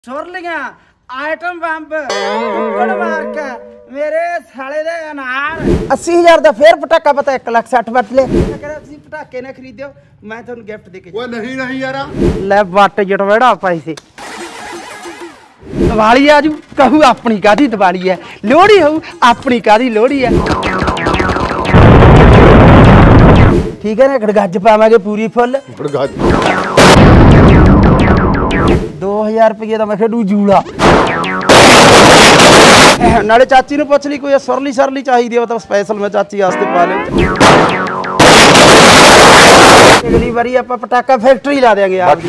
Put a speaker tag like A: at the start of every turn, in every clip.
A: सुरलियां item बंब कुक्कड़ मार के मेरे साले दे अनार 80,000 दा फिर पटाका पता 1,60,000 बट ले ਤੁਸੀਂ ਪਟਾਕੇ ਨਾ ਖਰੀਦਿਓ ਮੈਂ ਤੁਹਾਨੂੰ ਗਿਫਟ ਦੇ ਕੇ
B: ਓਏ ਨਹੀਂ ਨਹੀਂ ਯਾਰ
A: ਲੈ ਵੱਟ ਜਟਵੇੜਾ ਪਾਈ ਸੀ ਦੀਵਾਲੀ ਆਜੂ ਕਹੂ ਆਪਣੀ ਕਾਦੀ ਦੀਵਾਲੀ ਹੈ ਲੋਹੜੀ ਹੋਊ ਆਪਣੀ ਕਾਦੀ ਲੋਹੜੀ ਹੈ ਠੀਕ ਹੈ ਨਾ ਗੜਗੱਜ ਪਾਵਾਂਗੇ ਪੂਰੀ ਫੁੱਲ
B: ਗੜਗੱਜ
A: 2000 रुपये का मैं खेडू जूड़ा नाले चाची ने पुछ ली कोई सुरली सरली चाहिए तो स्पेशल मैं चाची वास्ते पा ले अगली बारी आप पटाका फैक्ट्री ला देंगे यार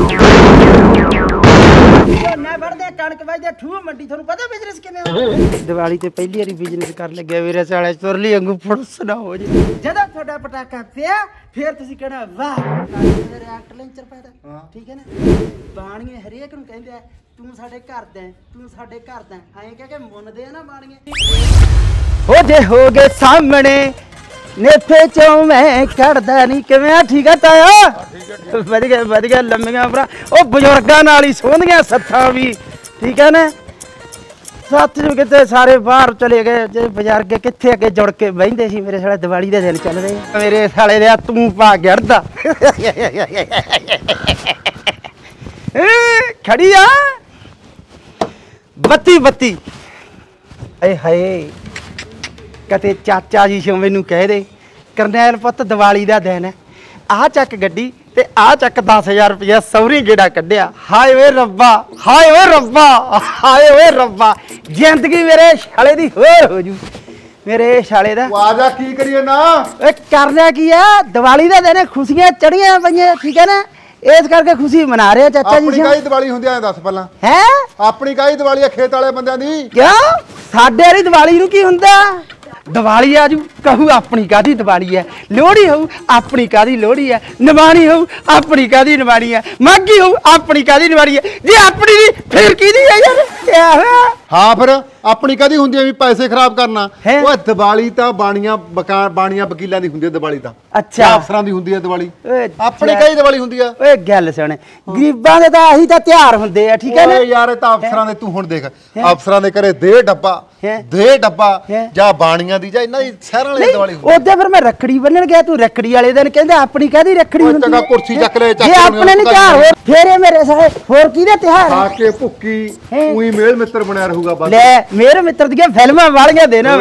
A: दिवाली ते पहली बारी बिजनेस कर लगे मेरे साले सुरली वांगू फुड़स ना हो जाए जदा थोड़ा पटाका पिया फिर तुसी कहना वाह रिएक्ट लेंचर पैदा ठीक है ना बाणीए हरेक नूं कहंदे तू साडे घर दा तू साडे घर दा ऐं कह के मुन्नदे आ ना बाणीए ओ जे हो गए सामने नेफे चों मैं कड़दा नहीं किवें ठीक है ताया वधिया लम्मियां भरा ओ बजुर्गां नाल ही सोहंदियां सत्थां भी ठीक है ना साथ जो कितने सारे बाहर चले गए जे बजुर्ग कितने अगे जुड़ के बहिंदे सी मेरे साले दिवाली दे दिन चल रहे मेरे साले दे तू पा गड़दा खड़ी आ बत्ती बत्ती ए हाय कते चाचा जी शो मैनू कह दे करनैल पुत दिवाली दा दिन है आ चक गड्डी ते आ चक 10,000 रुपया सौरी गेड़ा कढ़िया हाय वे रब्बा हाय वे रब्बा हाय वे रब्बा जिंदगी मेरे शाले दी होर हो जू मेरे शाले दा
B: आजा की करिए ना
A: ए करना की है दिवाली दा दिन खुशियां चढ़ियां पईयां ठीक है ना इस करके खुशी मना रहे हैं चाचा जी
B: अपनी काई दिवाली हुंदी है दस पहला
A: हैं
B: अपनी काई दिवाली है खेत वाले बंदियां दी
A: क्यों साडे वाली दिवाली नू की हुंदा दिवाली आजू कहू अपनी कादी दिवाली है लोहड़ी हो अपनी कादी लोहड़ी है निवाणी हो अपनी कादी निवाणी है माघी हो अपनी कादी निवाणी है जे अपनी दी फिर कीदी है यार क्या है
B: हां फिर अपनी कादी हुंदी है भी पैसे खराब करना ओए दिवाली ता बाणियां वकीलां दी हुंदी है दिवाली ता
A: अच्छा
B: अफसरां दी हुंदी है दिवाली अपनी काई दिवाली हुंदी है
A: ओए गल सुन गरीबां दे ता आही ता त्योहार हुंदे आ ठीक है ना
B: ओए यार ता अफसरां दे तू हुण देख अफसरां दे घरे दे डब्बा जा बाणियां दी जा इन्हां दी शहरां वाली दिवाली हुंदी
A: ओदे फिर मैं रखड़ी बन्नण गया तू रखड़ी वाले दिन कहंदे अपनी कादी रखड़ी हुंदी
B: चंगा कुर्सी चक ले
A: जे अपने नहीं त्योहार हो फेरे मेरे सारे होर कीदे त्योहार
B: आके भुक्की उही मेल मित्र बनया रहूगा बस
A: ले मेरे मित्र दी फिल्मां वालियां देना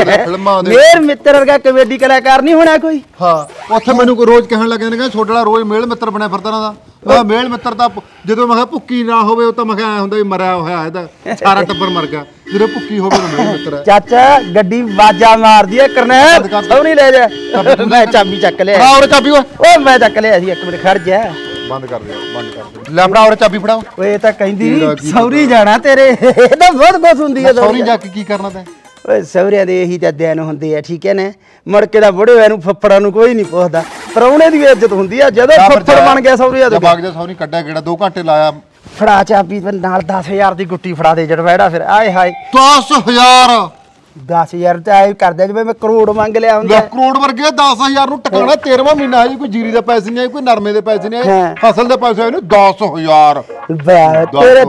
A: मेरे मित्र वर्गा कॉमेडी कलाकार नहीं होना कोई
B: हां ਉੱਥੇ ਮੈਨੂੰ ਕੋਈ ਰੋਜ਼ ਕਹਿਣ ਲੱਗੇ ਨੇ ਕਿ ਛੋਟੜਾ ਰੋਜ਼ ਮੇਲ ਮਿੱਤਰ ਬਣਿਆ ਫਿਰਦਾ ਨਾ ਦਾ ਮੇਲ ਮਿੱਤਰ ਤਾਂ ਜਦੋਂ ਮੈਂ ਕਿਹਾ ਭੁੱਕੀ ਨਾ ਹੋਵੇ ਉਹ ਤਾਂ ਮੈਂ ਕਿਹਾ ਹੁੰਦਾ ਵੀ ਮਰਿਆ ਹੋਇਆ ਇਹਦਾ ਸਾਰਾ ਟੱਬਰ ਮਰ ਗਿਆ ਜਦੋਂ ਭੁੱਕੀ ਹੋਵੇ ਤਾਂ ਮੇਲ ਮਿੱਤਰ ਹੈ
A: ਚਾਚਾ ਗੱਡੀ ਬਾਜਾ ਮਾਰਦੀ ਹੈ ਕਰਨੈਲ ਸਭ ਨਹੀਂ ਲੈ ਜਾ ਮੈਂ ਚਾਬੀ ਚੱਕ ਲਿਆ
B: ਫੜਾ ਔਰ ਚਾਬੀ
A: ਓਏ ਮੈਂ ਚੱਕ ਲਿਆ ਸੀ ਇੱਕ ਮਿੰਟ ਖੜ ਜਾ
B: ਬੰਦ ਕਰ ਦੇ ਲੈ ਫੜਾ ਔਰ ਚਾਬੀ ਫੜਾਓ
A: ਓਏ ਇਹ ਤਾਂ ਕਹਿੰਦੀ ਸੌਰੀ ਜਾਣਾ ਤੇਰੇ ਇਹ ਤਾਂ ਬਹੁਤ ਕੁਛ ਹੁੰਦੀ ਹੈ
B: ਸੌਰੀ ਜਾ ਕੇ ਕੀ ਕਰਨਾ ਤੈਂ
A: ਓਏ ਸਹੁਰਿਆਂ ਦੇ ਇਹੀ ਤਾਂ ਦਿਨ ਹੁੰਦੇ ਆ ਠੀਕ ਹੈ ਨਾ ਮੁੜ ਕੇ ਦਾ ਬੁੜੇ ਹੋਇਆ ਨੂੰ ਫੱਫੜਾਂ ਨੂੰ ਕੋਈ ਨਹੀਂ ਪੁੱਛਦਾ ਪਰੌਣੇ ਦੀ ਇੱਜ਼ਤ ਹੁੰਦੀ ਆ ਜਦੋਂ ਫੱਫੜ ਬਣ ਗਿਆ ਸਹੁਰਿਆਂ ਦੇ
B: ਬਾਗ ਦੇ ਸੌਰੀ ਕੱਢਿਆ ਕਿਹੜਾ 2 ਘੰਟੇ ਲਾਇਆ
A: ਫੜਾ ਚਾਬੀ ਨਾਲ 10,000 ਦੀ ਗੁੱਟੀ ਫੜਾ ਦੇ ਜੜਵੈੜਾ ਫਿਰ ਆਏ ਹਾਏ
B: 10,000
A: 10,000 ਤੇ ਆਏ ਕਰਦਾ ਜਿਵੇਂ ਮੈਂ ਕਰੋੜ ਮੰਗ ਲਿਆ ਹੁੰਦਾ
B: ਕਰੋੜ ਵਰਗੇ 10,000 ਨੂੰ ਟਕਾਣਾ 13ਵਾਂ ਮਹੀਨਾ ਹੈ ਜੀ ਕੋਈ ਜੀਰੀ ਦੇ ਪੈਸੇ ਨਹੀਂ ਆਏ ਕੋਈ ਨਰਮੇ ਦੇ ਪੈਸੇ ਨਹੀਂ ਆਏ ਫਸਲ ਦੇ ਪੈਸੇ ਆਏ ਨੇ 10,000
A: ਤੇਰੇ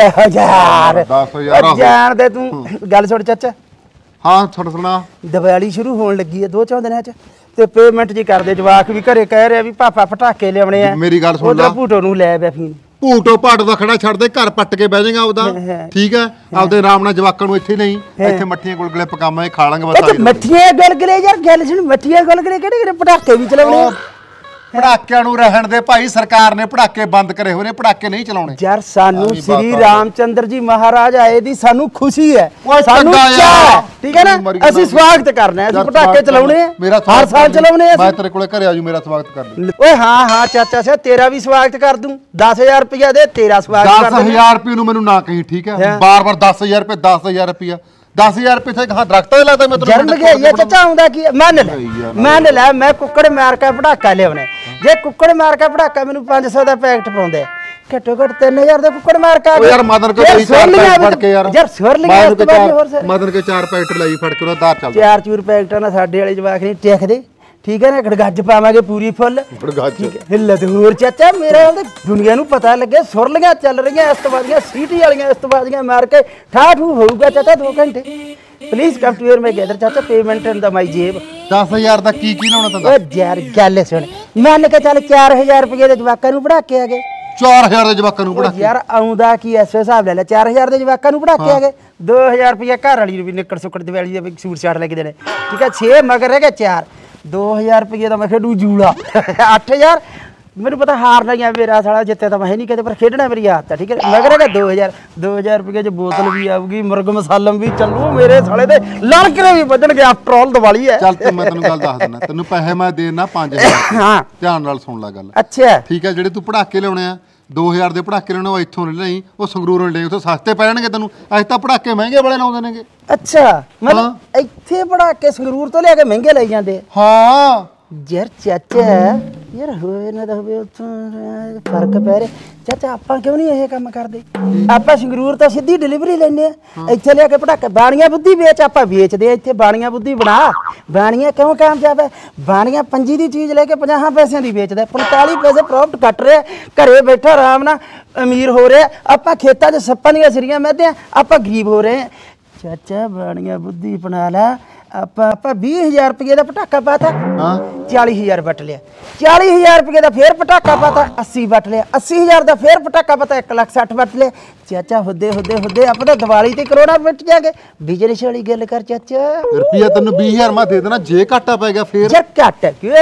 A: 10,000 ਜਾਣ ਦੇ ਤੂੰ ਗੱਲ ਸੁਣ ਚਾਚਾ
B: ਹਾਂ ਛੋੜ ਸੁਣਾ
A: ਦੀਵਾਲੀ ਸ਼ੁਰੂ ਹੋਣ ਲੱਗੀ ਹੈ 2-4 ਦਿਨਾਂ ਚ ਤੇ ਪੇਮੈਂਟ ਜੀ ਕਰਦੇ ਜਵਾਕ ਵੀ ਘਰੇ ਕਹਿ ਰਿਹਾ ਵੀ ਪਾਪਾ ਪਟਾਕੇ ਲਿਆਉਣੇ ਆ
B: ਮੇਰੀ ਗੱਲ ਸੁਣ ਲੈ
A: ਭੂਟੋ ਨੂੰ ਲੈ ਬੈ ਫੀਨ
B: ਭੂਟੋ ਪਾਟ ਦਾ ਖੜਾ ਛੱਡ ਦੇ ਘਰ ਪੱਟ ਕੇ ਬਹਿ ਜਾਏਗਾ ਉਹਦਾ ਠੀਕ ਹੈ ਆਪਦੇ ਆਰਾਮ ਨਾਲ ਜਵਾਕਾਂ ਨੂੰ ਇੱਥੇ ਨਹੀਂ ਇੱਥੇ ਮੱਠੀਆਂ ਗੁਲਗੁਲੇ ਪਕਾਵਾਂਗੇ ਖਾ ਲਾਂਗੇ ਬਸ
A: ਮੱਠੀਆਂ ਗੁਲਗੁਲੇ ਯਾਰ ਗੱਲ ਸੁਣ ਮੱਠੀਆਂ ਗੁਲਗੁਲੇ ਕਿਹੜੇ ਪਟਾਕੇ ਵੀ ਚਲਾਉਣੇ
B: ਪੜਾਕਿਆਂ ਨੂੰ ਰਹਿਣ ਦੇ ਭਾਈ ਸਰਕਾਰ ਨੇ ਪੜਾਕੇ ਬੰਦ ਕਰੇ ਹੋਏ ਨੇ ਪੜਾਕੇ ਨਹੀਂ ਚਲਾਉਣੇ
A: ਯਾਰ ਸਾਨੂੰ ਸ੍ਰੀ ਰਾਮਚੰਦਰ ਜੀ ਮਹਾਰਾਜ ਆਏ ਦੀ ਸਾਨੂੰ ਖੁਸ਼ੀ ਹੈ ਸਾਨੂੰ ਚਾਹ ਠੀਕ ਹੈ ਨਾ ਅਸੀਂ ਸਵਾਗਤ ਕਰਨਾ ਹੈ ਅਸੀਂ ਪਟਾਕੇ ਚਲਾਉਣੇ ਆ ਹਰ ਸਾਲ ਚਲਾਉਣੇ ਆ
B: ਮੈਂ ਤੇਰੇ ਕੋਲੇ ਘਰੇ ਆਜੂ ਮੇਰਾ ਸਵਾਗਤ ਕਰ ਲਈ
A: ਓਏ ਹਾਂ ਹਾਂ ਚਾਚਾ ਸੇ ਤੇਰਾ ਵੀ ਸਵਾਗਤ ਕਰ ਦੂੰ 10,000 ਰੁਪਇਆ ਦੇ ਤੇਰਾ ਸਵਾਗਤ ਕਰ ਦੂੰ
B: 10,000 ਰੁਪਏ ਨੂੰ ਮੈਨੂੰ ਨਾ ਕਹੀਂ ਠੀਕ ਹੈ ਬਾਰ-ਬਾਰ 10,000 ਰੁਪਏ 10,000 ਰੁਪਇਆ 10,000 ਰੁਪਏ ਥੇ ਕਹਾਂ ਦਰਖਤਾਂ ਲੱਗਦਾ ਮੈਂ ਤੈਨੂੰ
A: ਜਨਮ ਗਿਆ ਇਹ ਚਾਚਾ ਆਉਂਦਾ ਕੀ ਮੰਨ ਲੈ ਮੈਂ ਕੁੱਕੜ ਮਾਰ ਕੇ ਪਟਾਕਾ ਲਿਆਉਣਾ ਜੇ ਕੁੱਕੜ ਮਾਰ ਕੇ ਪਟਾਕਾ ਮੈਨੂੰ 500 ਦਾ ਪੈਕਟ ਪਾਉਂਦੇ ਘੱਟੋ ਘੱਟ 3000 ਦਾ ਕੁੱਕੜ ਮਾਰ ਕੇ
B: ਯਾਰ ਮਦਨ ਕੋ 4 ਪੈਕਟ ਫੜ ਕੇ ਯਾਰ
A: ਸੁਰ ਲਿਆ
B: ਮਦਨ ਕੇ 4 ਪੈਕਟ ਲਈ ਫੜ ਕੇ ਉਹਦਾ ਦਾਰ ਚੱਲਦਾ
A: 4 ਚੂਰ ਪੈਕਟਾਂ ਨਾਲ ਸਾਡੇ ਵਾਲੇ ਜਵਾਕ ਨਹੀਂ ਟਿਕਦੇ ਠੀਕ ਹੈ ਨਾ, ਗੜਗੱਜ ਪਾਵਾਂਗੇ ਪੂਰੀ ਫੁੱਲ, ਠੀਕ ਹੈ। ਹਿੱਲਤ ਹੋਰ ਚਾਚਾ ਮੇਰਾ ਦੁਨੀਆ ਨੂੰ ਪਤਾ ਲੱਗੇ ਸੁਰਲੀਆਂ ਚੱਲ ਰਹੀਆਂ ਇਸ ਤੋਂ ਬਾਅਦ ਸੀਟੀ ਵਾਲੀਆਂ ਇਸ ਤੋਂ ਬਾਅਦ ਮਾਰ ਕੇ ਠਾਠੂ ਹੋਊਗਾ ਚਾਚਾ 2 ਘੰਟੇ। Please come to where my gather ਚਾਚਾ, ਪੇਮੈਂਟ ਇਨ ਦਾ ਮਾਈ ਜੇਬ।
B: 10,000 ਦਾ ਕੀ ਲਾਉਣਾ ਤੈਨੂੰ?
A: ਓ ਯਾਰ ਗੱਲ ਸੁਣ, ਮੰਨ ਕੇ ਚੱਲ 4000 ਰੁਪਏ ਦੇ ਜਵਾਕਾਂ ਨੂੰ ਪੜਾ ਕੇ ਆ ਗਏ।
B: 4000 ਦੇ ਜਵਾਕਾਂ ਨੂੰ ਪੜਾ ਕੇ
A: ਯਾਰ ਆਉਂਦਾ ਕੀ ਐਸੋ ਹਿਸਾਬ ਲੈ ਲੈ, 4000 ਦੇ ਜਵਾਕਾਂ ਨੂੰ ਪੜਾ ਕੇ ਆ ਗਏ, 2000 ਰੁਪਏ ਘਰ ਵਾਲੀ ਨੂੰ ਵੀ ਨਿੱਕੜ ਸੁੱਕੜ ਦਿਵਾਲੀ ਦੇ ਸੂਟ ਸਾਟ ਲੈ ਕੇ ਦੇਣੇ, ਠੀਕ ਹੈ। 6 ਮਗਰ ਰਹਿ ਗਏ 4, 2000 ਰੁਪਏ ਦਾ ਮੈਂ ਖੇਡੂ ਜੂੜਾ। 8000 ਮੈਨੂੰ ਪਤਾ ਹਾਰਨਾ ਹੀ ਆ, ਮੇਰਾ ਸਾਲਾ ਜਿੱਤੇ ਤਾਂ ਮੈਂ ਨਹੀਂ ਕਦੇ, ਪਰ ਖੇਡਣਾ ਮੇਰੀ ਆਦਤ ਹੈ, ਠੀਕ ਹੈ। ਮਗਰ ਹੈਗਾ 2000 ਰੁਪਏ ਚ ਬੋਤਲ ਵੀ ਆਊਗੀ, ਮੁਰਗ ਮਸਾਲਮ ਵੀ ਚੱਲੂ, ਮੇਰੇ ਸਾਲੇ ਦੇ ਲੜਕਰੇ ਵੀ ਵੱਜਣਗੇ, ਆਫਟਰ ਆਲ ਦੀਵਾਲੀ ਹੈ।
B: ਚੱਲ ਤੇ ਮੈਂ ਤੈਨੂੰ ਗੱਲ ਦੱਸ ਦਿੰਦਾ, ਤੈਨੂੰ ਪੈਸੇ ਮੈਂ ਦੇਣਾ 5000।
A: ਹਾਂ
B: ਧਿਆਨ ਨਾਲ ਸੁਣ ਲੈ ਗੱਲ।
A: ਅੱਛਾ
B: ਠੀਕ ਹੈ, ਜਿਹੜੇ ਤੂੰ ਪੜਾਕੇ ਲਿਆਉਣੇ ਆ 2000 ਦੇ ਪੜਾਕੇ ਲਿਆਉਣੇ ਉਹ ਇੱਥੋਂ ਨਹੀਂ, ਉਹ ਸੰਗਰੂਰੋਂ ਲੈ, ਉੱਥੇ ਸਸਤੇ ਪੈ ਜਾਣਗੇ ਤੈਨੂੰ। ਅੱਜ ਤਾਂ ਪੜਾਕੇ ਮਹਿੰਗੇ ਬੜੇ ਲਾਉਂਦੇ ਨੇਗੇ।
A: ਅੱਛਾ ਮਤਲਬ ਇੱਥੇ ਪੜਾ ਕੇ ਸੰਗਰੂਰ ਤੋਂ ਲਿਆ ਕੇ ਮਹਿੰਗੇ ਲਈ ਜਾਂਦੇ।
B: ਹਾਂ
A: ਯਾਰ ਚਾਚਾ ਯਾਰ ਹੋਏ ਨਾ ਤਾਂ ਹੋਵੇ ਉੱਥੋਂ ਫਰਕ ਪੈ ਰਿਹਾ ਚਾਚਾ, ਆਪਾਂ ਕਿਉਂ ਨਹੀਂ ਇਹ ਕੰਮ ਕਰਦੇ? ਆਪਾਂ ਸੰਗਰੂਰ ਤਾਂ ਸਿੱਧੀ ਡਿਲੀਵਰੀ ਲੈਂਦੇ ਆ, ਇੱਥੇ ਲਿਆ ਕੇ ਪਟਾਕੇ ਬਾਣੀਆਂ ਬੁੱਧੀ ਵੇਚ, ਆਪਾਂ ਵੇਚਦੇ ਆ ਇੱਥੇ ਬਾਣੀਆਂ ਬੁੱਧੀ ਬਣਾ। ਬਾਣੀਆਂ ਕਿਉਂ ਕਾਮਯਾਬ ਹੈ? ਬਾਣੀਆਂ 5 ਦੀ ਚੀਜ਼ ਲੈ ਕੇ 50 ਪੈਸਿਆਂ ਦੀ ਵੇਚਦਾ, 45 ਪੈਸੇ ਪ੍ਰੋਫਿਟ ਕੱਟ ਰਿਹਾ, ਘਰੇ ਬੈਠਾ ਆਰਾਮ ਨਾਲ ਅਮੀਰ ਹੋ ਰਿਹਾ। ਆਪਾਂ ਖੇਤਾਂ 'ਚ ਸੱਪਾਂ ਦੀਆਂ ਸਿਰੀਆਂ ਮਹਿੰਦੇ ਆ, ਆਪਾਂ ਗਰੀਬ ਹੋ ਰਹੇ ਆ। ਚਾਚਾ ਬਾਣੀਆਂ ਬੁੱਧੀ ਬਣਾ ਲਾ। ਆਪਾਂ 20000 ਰੁਪਏ ਦਾ ਪਟਾਕਾ ਪਾਤਾ, 40000 ਵੱਟ ਲਿਆ। 40000 ਰੁਪਏ ਦਾ ਫੇਰ ਪਟਾਕਾ ਪਾਤਾ, 80 ਵੱਟ ਲਿਆ। 80000 ਦਾ ਫੇਰ ਪਟਾਕਾ ਪਾਤਾ, 1,60,000 ਵੱਟ ਲਿਆ। ਚਾਚਾ ਹੁੱਦੇ ਆਪਾਂ ਤਾਂ ਦੀਵਾਲੀ ਤੇ ਕਰੋਨਾ ਵੱਟ ਜਾਗੇ। ਬਿਜ਼ਨਸ ਵਾਲੀ ਗੱਲ ਕਰ ਚਾਚਾ।
B: ਰੁਪਿਆ ਤੈਨੂੰ 20000 ਮੈਂ ਦੇ ਦੇਣਾ, ਜੇ ਘਾਟਾ ਪੈ ਗਿਆ ਫੇਰ।
A: ਯਾਰ ਘੱਟ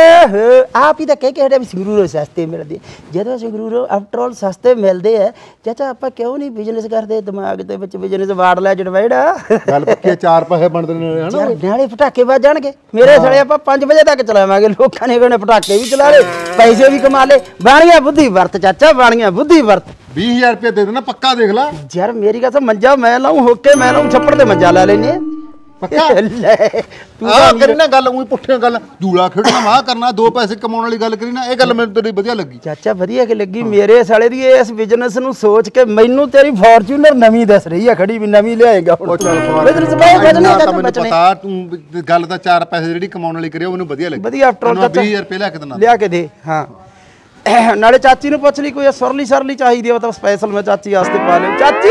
A: ਆਪ ਹੀ ਤਾਂ ਕਹਿ ਕੇ ਹਟਿਆ ਵੀ ਸੰਗਰੂਰੋਂ ਸਸਤੇ ਮਿਲਦੇ। ਜਦੋਂ ਸੰਗਰੂਰੋਂ ਆਫਟਰ ਆਲ ਸਸਤੇ ਮਿਲਦੇ ਆ ਚਾਚਾ, ਆਪਾਂ ਕਿਉਂ ਨਹੀਂ ਬਿਜ਼ਨਸ ਕਰਦੇ? ਦਿਮਾਗ ਦੇ ਵਿੱਚ ਬਿਜ਼ਨਸ ਵਾੜ ਲੈ ਜੜਵਾਈੜਾ।
B: ਗੱਲ ਪੱਕੀ, 4 ਪੈਸੇ ਬਣਦੇ ਨੇ ਹਨਾ,
A: ਨਾਲੇ ਪਟਾਕੇ ਵੱਜ ਜਾਣਗੇ ਮੇਰੇ ਸਾਲੇ। ਆਪਾਂ 5 ਵਜੇ ਤੱਕ ਚਲਾਵਾਂਗੇ, ਲੋਕਾਂ ਨੇ ਕਹਿੰਦੇ ਪਟਾਕੇ ਵੀ ਚਲਾ ਲਏ, ਪੈਸੇ ਵੀ ਕਮਾ ਲਏ। ਬਾਣੀਆਂ ਬੁੱਧੀ ਵਰਤ ਚਾਚਾ, ਬਾਣੀਆਂ ਬੁੱਧੀ ਵਰਤ।
B: 20000 ਰੁਪਏ ਦੇ ਦੇਣਾ ਪੱਕਾ, ਦੇਖ ਲੈ।
A: ਯਾਰ ਮੇਰੀ ਗੱਲ ਮੰਜਾ ਮੈਂ ਲਾਉਂ, ਹੋਕੇ ਮੈਂ ਲਾਉਂ, ਛੱਪੜ ਤੇ ਮੰਜਾ ਲਾ ਲੈਨੇ
B: ਪੱਕਾ।
A: ਲੈ
B: ਤੂੰ ਆ ਕਰੀ ਨਾ ਗੱਲ, ਉਹੀ ਪੁੱਠੀਆਂ ਗੱਲ, ਜੂੜਾ ਖੇਡਣਾ ਮਾਹ ਕਰਨਾ, 2 ਪੈਸੇ ਕਮਾਉਣ ਵਾਲੀ ਗੱਲ ਕਰੀ ਨਾ, ਇਹ ਗੱਲ ਮੈਨੂੰ ਤੇਰੀ ਵਧੀਆ ਲੱਗੀ
A: ਚਾਚਾ। ਵਧੀਆ ਕਿ ਲੱਗੀ ਮੇਰੇ ਸਾਲੇ ਦੀ ਇਸ ਬਿਜ਼ਨਸ ਨੂੰ ਸੋਚ ਕੇ। ਮੈਨੂੰ ਤੇਰੀ ਫੋਰਚੂਨਰ ਨਵੀਂ ਦੱਸ ਰਹੀ ਆ ਖੜੀ, ਵੀ ਨਵੀਂ ਲਿਆਏਗਾ ਹੁਣ। ਬਿਜ਼ਨਸ
B: ਮੈਨੂੰ ਪਤਾ ਤੂੰ ਗੱਲ ਤਾਂ 4 ਪੈਸੇ ਜਿਹੜੀ ਕਮਾਉਣ ਵਾਲੀ ਕਰੀ ਉਹ ਮੈਨੂੰ ਵਧੀਆ ਲੱਗੀ।
A: ਵਧੀਆ ਆਫਟਰ ਆਲ
B: 20000 ਰੁਪਏ ਲਿਆ ਕੇ ਦੇਣਾ,
A: ਲਿਆ ਕੇ ਦੇ। ਹਾਂ ਨਾਲੇ ਚਾਚੀ ਨੂੰ ਪੁੱਛ ਲਈ ਕੋਈ ਸੁਰਲੀ ਸਰਲੀ ਚਾਹੀਦੀ ਉਹ ਤਾਂ ਸਪੈਸ਼ਲ ਮੈਂ ਚਾਚੀ ਵਾਸਤੇ ਪਾ ਲਿਓ। ਚਾਚੀ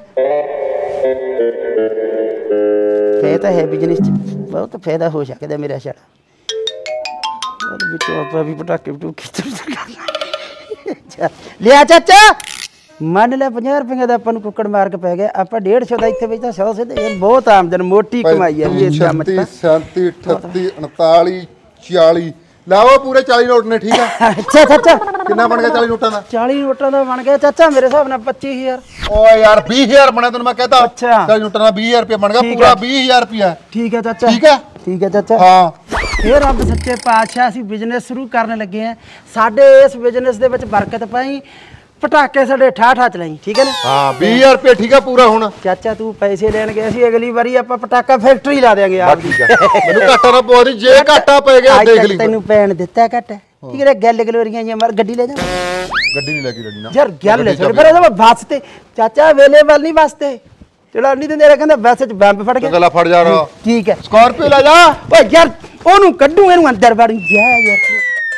A: ਇਹ ਤਾਂ ਹੈ ਬਿਜ਼ਨਸ 'ਚ ਬਹੁਤ ਫਾਇਦਾ ਹੋ ਸਕਦਾ ਮੇਰਾ ਸਾਲਾ। ਉਹਦੇ ਵਿੱਚੋਂ ਆਪਾਂ ਵੀ ਪਟਾਕੇ ਪਟੂਕੇ ਲਿਆ ਚਾਚਾ। ਮੰਨ ਲੈ 50 ਰੁਪਏ ਦਾ ਆਪਾਂ ਨੂੰ ਕੁੱਕੜ ਮਾਰ ਕੇ ਪੈ ਗਿਆ, ਆਪਾਂ 150 ਦਾ ਇੱਥੇ ਵੇਚਦਾ 100 ਸਿੱਧੇ। ਬਹੁਤ ਆਮਦਨ, ਮੋਟੀ ਕਮਾਈ ਹੈ ਇਸ ਕੰਮ 'ਚ।
B: 37 38 39 40 ਲਾਓ ਪੂਰੇ 40 ਨੋਟ ਨੇ, ਠੀਕ ਹੈ।
A: ਅੱਛਾ ਚਾਚਾ
B: ਕਿੰਨਾ ਬਣ ਗਿਆ 40 ਨੋਟਾਂ ਦਾ?
A: 40 ਨੋਟਾਂ ਦਾ ਬਣ ਗਿਆ ਚਾਚਾ ਮੇਰੇ ਹਿਸਾਬ ਨਾਲ 25000।
B: ਓਏ ਯਾਰ 20000 ਬਣਿਆ ਤੈਨੂੰ ਮੈਂ ਕਹਤਾ।
A: ਅੱਛਾ
B: 40 ਨੋਟਾਂ ਦਾ 20000 ਰੁਪਏ ਬਣ ਗਿਆ, ਪੂਰਾ 20000 ਰੁਪਏ।
A: ਠੀਕ ਹੈ ਚਾਚਾ,
B: ਠੀਕ ਹੈ,
A: ਠੀਕ ਹੈ ਚਾਚਾ।
B: ਹਾਂ
A: ਇਹ ਰੱਬ ਸੱਚੇ ਪਾਤਸ਼ਾਹ ਅਸੀਂ ਬਿਜ਼ਨਸ ਸ਼ੁਰੂ ਕਰਨ ਲੱਗੇ ਆ, ਸਾਡੇ ਇਸ ਬਿਜ਼ਨਸ ਦੇ ਵਿੱਚ ਬਰਕਤ ਪਾਈ, ਪਟਾਕੇ ਸਾਡੇ ਠਾਠਾ ਚਲਾਈ, ਠੀਕ ਹੈ ਨਾ।
B: ਹਾਂ 20000 ਰੁਪਏ ਠੀਕ ਹੈ ਪੂਰਾ। ਹੁਣ
A: ਚਾਚਾ ਤੂੰ ਪੈਸੇ ਲੈਣ ਗਏ ਸੀ, ਅਗਲੀ ਵਾਰੀ ਆਪਾਂ ਪਟਾਕਾ ਫੈਕਟਰੀ ਲਾ ਦੇਾਂਗੇ ਆਪ ਦੀ।
B: ਮੈਨੂੰ ਘਾਟਾ ਨਾ ਪਵਾ ਦੀ, ਜੇ ਘਾਟਾ ਪੈ ਗਿਆ ਦੇਖ ਲਈ।
A: ਤੈਨੂੰ ਪੈਣ ਦਿੱਤਾ ਘੱਟ, ਠੀਕ ਹੈ। ਗੱਲ ਗਲੋਰੀਆਂ ਜੀ ਮਰ ਗੱਡੀ ਲੈ ਜਾ।
B: ਗੱਡੀ ਨਹੀਂ ਲੈ ਕੇ ਜਾਣੀ ਨਾ
A: ਯਾਰ ਗੱਲ ਲੈ ਫਿਰ ਇਹਦਾ ਬੱਸ ਤੇ ਚਾਚਾ ਅਵੇਲੇਬਲ ਨਹੀਂ ਬੱਸ ਤੇ ਚਲਾ ਨਹੀਂ ਦਿੰਦੇ। ਕਹਿੰਦਾ ਬੱਸ 'ਚ ਬੰਬ ਫੜ ਗਿਆ,
B: ਗੱਲਾਂ ਫੜ ਜਾ ਰਹਾ।
A: ਠੀਕ ਹੈ
B: ਸਕਾਰਪੀਓ ਲੈ ਜਾ।
A: ਓਏ ਯਾਰ ਉਹਨੂੰ ਕੱਢੂ, ਇਹਨੂੰ ਅੰਦਰ ਵੜ ਜਾ ਯਾਰ।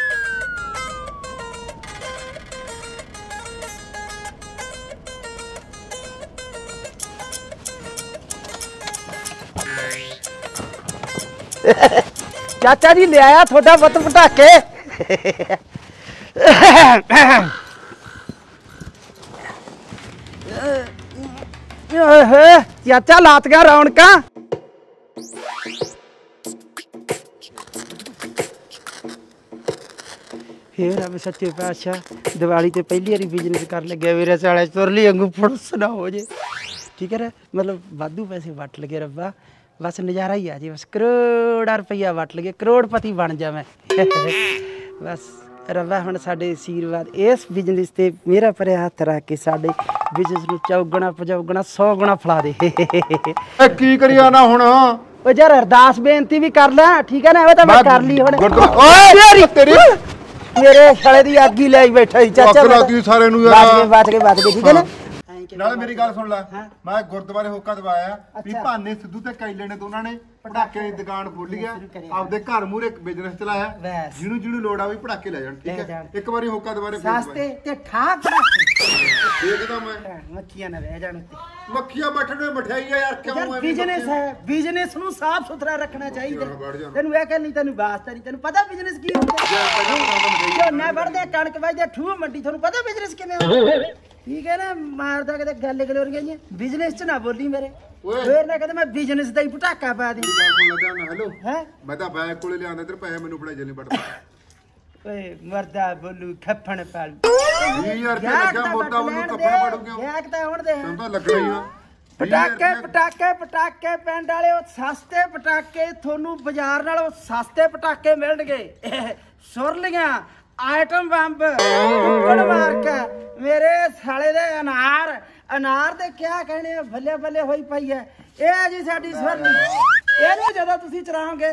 A: ਚਾਚਾ ਜੀ ਲਿਆਇਆ ਤੁਹਾਡਾ ਵੱਤ ਪਟਾਕੇ। ਚਾਚਾ ਲਾਤੀਆਂ ਰੌਣਕਾਂ। ਫੇਰ ਰੱਬ ਸੱਚੇ ਪਾਤਸ਼ਾਹ ਦੀਵਾਲੀ ਤੇ ਪਹਿਲੀ ਵਾਰੀ ਬਿਜ਼ਨਸ ਕਰ ਲੱਗਿਆ ਮੇਰੇ ਸਾਲੇ ਚੁਰਲੀ ਵਾਂਗੂ ਫੜਸ ਨਾ ਹੋ ਜੇ, ਠੀਕ ਹੈ। ਮਤਲਬ ਵਾਧੂ ਪੈਸੇ ਵੱਟ ਲਗੇ ਰੱਬਾ, ਬਸ ਨਜ਼ਾਰਾ ਹੀ ਆ ਜੇ। ਬਸ ਕਰੋੜਾਂ ਰੁਪਈਆ ਵੱਟ ਲਗੇ, ਕਰੋੜਪਤੀ ਬਣ ਜਾ ਮੈਂ। ਬਸ ਰੱਬਾ ਹੁਣ ਸਾਡੇ ਆਸ਼ੀਰਵਾਦ ਇਸ ਬਿਜ਼ਨਸ ਤੇ ਮੇਰਾ ਭਰਿਆ ਹੱਥ ਰੱਖ ਕੇ ਸਾਡੇ ਬਿਜ਼ਨਸ ਨੂੰ ਚੌਗਣਾ ਪਚੌਗਣਾ 100 ਗੁਣਾ ਫਲਾ ਦੇ।
B: ਕੀ ਕਰੀ ਆਣਾ ਹੁਣ?
A: ਓ ਯਾਰ ਅਰਦਾਸ ਬੇਨਤੀ ਵੀ ਕਰ ਲੈ, ਠੀਕ ਹੈ ਨਾ। ਉਹ ਤਾਂ ਮੈਂ ਕਰ ਲਈ ਹੁਣ।
B: ਓਏ ਤੇਰੀ
A: ਮੇਰੇ ਸਾਲੇ ਦੀ ਅੱਗ ਹੀ ਲੈ ਬੈਠਾ ਸੀ ਚਾਚਾ।
B: ਲੱਗੀ ਸਾਰੇ ਨੂੰ ਯਾਰ।
A: ਬਚ ਗਏ ਠੀਕ ਹੈ ਨਾ। ਐਂ ਕੇ
B: ਨਾਲੇ ਮੇਰੀ ਗੱਲ ਸੁਣ ਲੈ
A: ਹਾਂ।
B: ਮੈਂ ਗੁਰਦੁਆਰੇ ਹੋਕਾ ਦਵਾਇਆ ਵੀ
A: ਅੱਛਾ।
B: ਭਾਨੇ ਸਿੱਧੂ ਤੇ ਕੈਲੇ ਨੇ ਦੋਨਾਂ ਨੇ ਪਟਾਕੇ ਦੀ ਦੁਕਾਨ ਖੋਲੀ ਆ, ਆਪਦੇ ਘਰ ਮੂਹਰੇ ਇੱਕ ਬਿਜ਼ਨਸ ਚਲਾਇਆ,
A: ਬਸ।
B: ਜਿਹਨੂੰ ਲੋੜ ਆ ਵੀ ਪਟਾਕੇ ਲੈ ਜਾਣ, ਠੀਕ
A: ਲੈ
B: ਹੈ।
A: ਜਾਣ।
B: ਇੱਕ ਵਾਰੀ ਹੋਕਾ ਦਵਾਰੇ ਫੇਰ
A: ਸਸਤੇ ਤੇ ਠਾਕ ਪਟਾਕੇ
B: ਦੇਖਦਾ ਮੈਂ
A: ਮੱਖੀਆਂ ਨਾ ਰਹਿ ਜਾਣ ਉੱਤੇ।
B: ਮੱਖੀਆਂ ਬੈਠਣ ਨੂੰ ਮਠਿਆਈ ਆ ਯਾਰ, ਕਿਉਂ
A: ਯਾਰ
B: ਐਵੇਂ
A: ਬਿਜ਼ਨਸ
B: ਮੱਖੀਆਂ?
A: ਹੈ, ਬਿਜ਼ਨਸ ਨੂੰ ਸਾਫ ਸੁਥਰਾ ਰੱਖਣਾ ਚਾਹੀਦਾ।
B: ਯਾਰ ਵੜ ਜਾਣਾ।
A: ਤੈਨੂੰ ਇਹ ਕਹਿ ਨਹੀਂ, ਤੈਨੂੰ ਵਾਸਤਾ ਨਹੀਂ, ਤੈਨੂੰ ਪਤਾ ਬਿਜ਼ਨਸ ਕੀ ਹੁੰਦਾ? ਝੋਨਾ ਵੜਦੇ, ਕਣਕ ਵਜਦੇ, ਠੂਹ ਮੰਡੀ, ਤੁਹਾਨੂੰ ਪਤਾ ਬਿਜ਼ਨਸ ਕਿਵੇਂ ਹੁੰਦਾ? ਠੀਕ ਹੈ ਨਾ, ਮਾਰਦਾ ਕਿਤੇ ਗੱਲ ਗਲੋਰੀਆਂ ਜੀ, ਬਿਜ਼ਨਸ 'ਚ ਨਾ ਬੋਲੀ ਮੇਰੇ,
B: ਓਏ।
A: ਫੇਰ ਨਾ ਕਹਿੰਦੇ ਮੈਂ ਬਿਜ਼ਨਸ ਦਾ ਹੀ ਪਟਾਕਾ ਪਾ ਦੇ।
B: ਗੱਲ ਸੁਣ ਲੱਗਾ ਮੈਂ, ਹੈਲੋ
A: ਹੈ
B: ਮੈਂ ਤਾਂ ਬੈਗ ਕੋਲੇ ਲਿਆਂਦਾ, ਇੱਧਰ ਪੈਸੇ ਮੈਨੂੰ ਫੜਾ ਜਲੀ ਬੜਦਾ
A: ਓਏ ਮਰਦਾ ਬੋਲੂ ਖੱਫਣ ਪਾਲ
B: 20000 ਰੁਪਏ ਲੱਗਿਆ ਮੋਟਾ ਉਹਨੂੰ ਕੱਪੜਾ ਪਾੜੂ ਕਿਉਂ?
A: ਯਾਕ ਤਾਂ ਹੁਣ ਦੇ
B: ਤੈਨੂੰ ਤਾਂ ਲੱਗਣਾ ਹੀ ਆ।
A: ਪਟਾਕੇ ਪਟਾਕੇ ਪਟਾਕੇ ਪਿੰਡ ਵਾਲੇ ਉਹ ਸਸਤੇ ਪਟਾਕੇ, ਤੁਹਾਨੂੰ ਬਾਜ਼ਾਰ ਨਾਲੋਂ ਸਸਤੇ ਪਟਾਕੇ ਮਿਲਣਗੇ। ਸੁਰਲੀਆਂ ਆਈਟਮ ਬੰਬ ਕੁੱਕੜ ਮਾਰਕਾ ਮੇਰੇ ਸਾਲੇ ਦੇ ਅਨਾਰ ਦੇ ਕਿਆ ਕਹਿਣੇ ਆ, ਬੱਲੇ ਬੱਲੇ ਹੋਈ ਪਈ ਹੈ ਇਹ ਜੀ ਸਾਡੀ ਸੁਰਲੀ। ਇਹਨੂੰ ਜਦੋਂ ਤੁਸੀਂ ਚਲਾਓਗੇ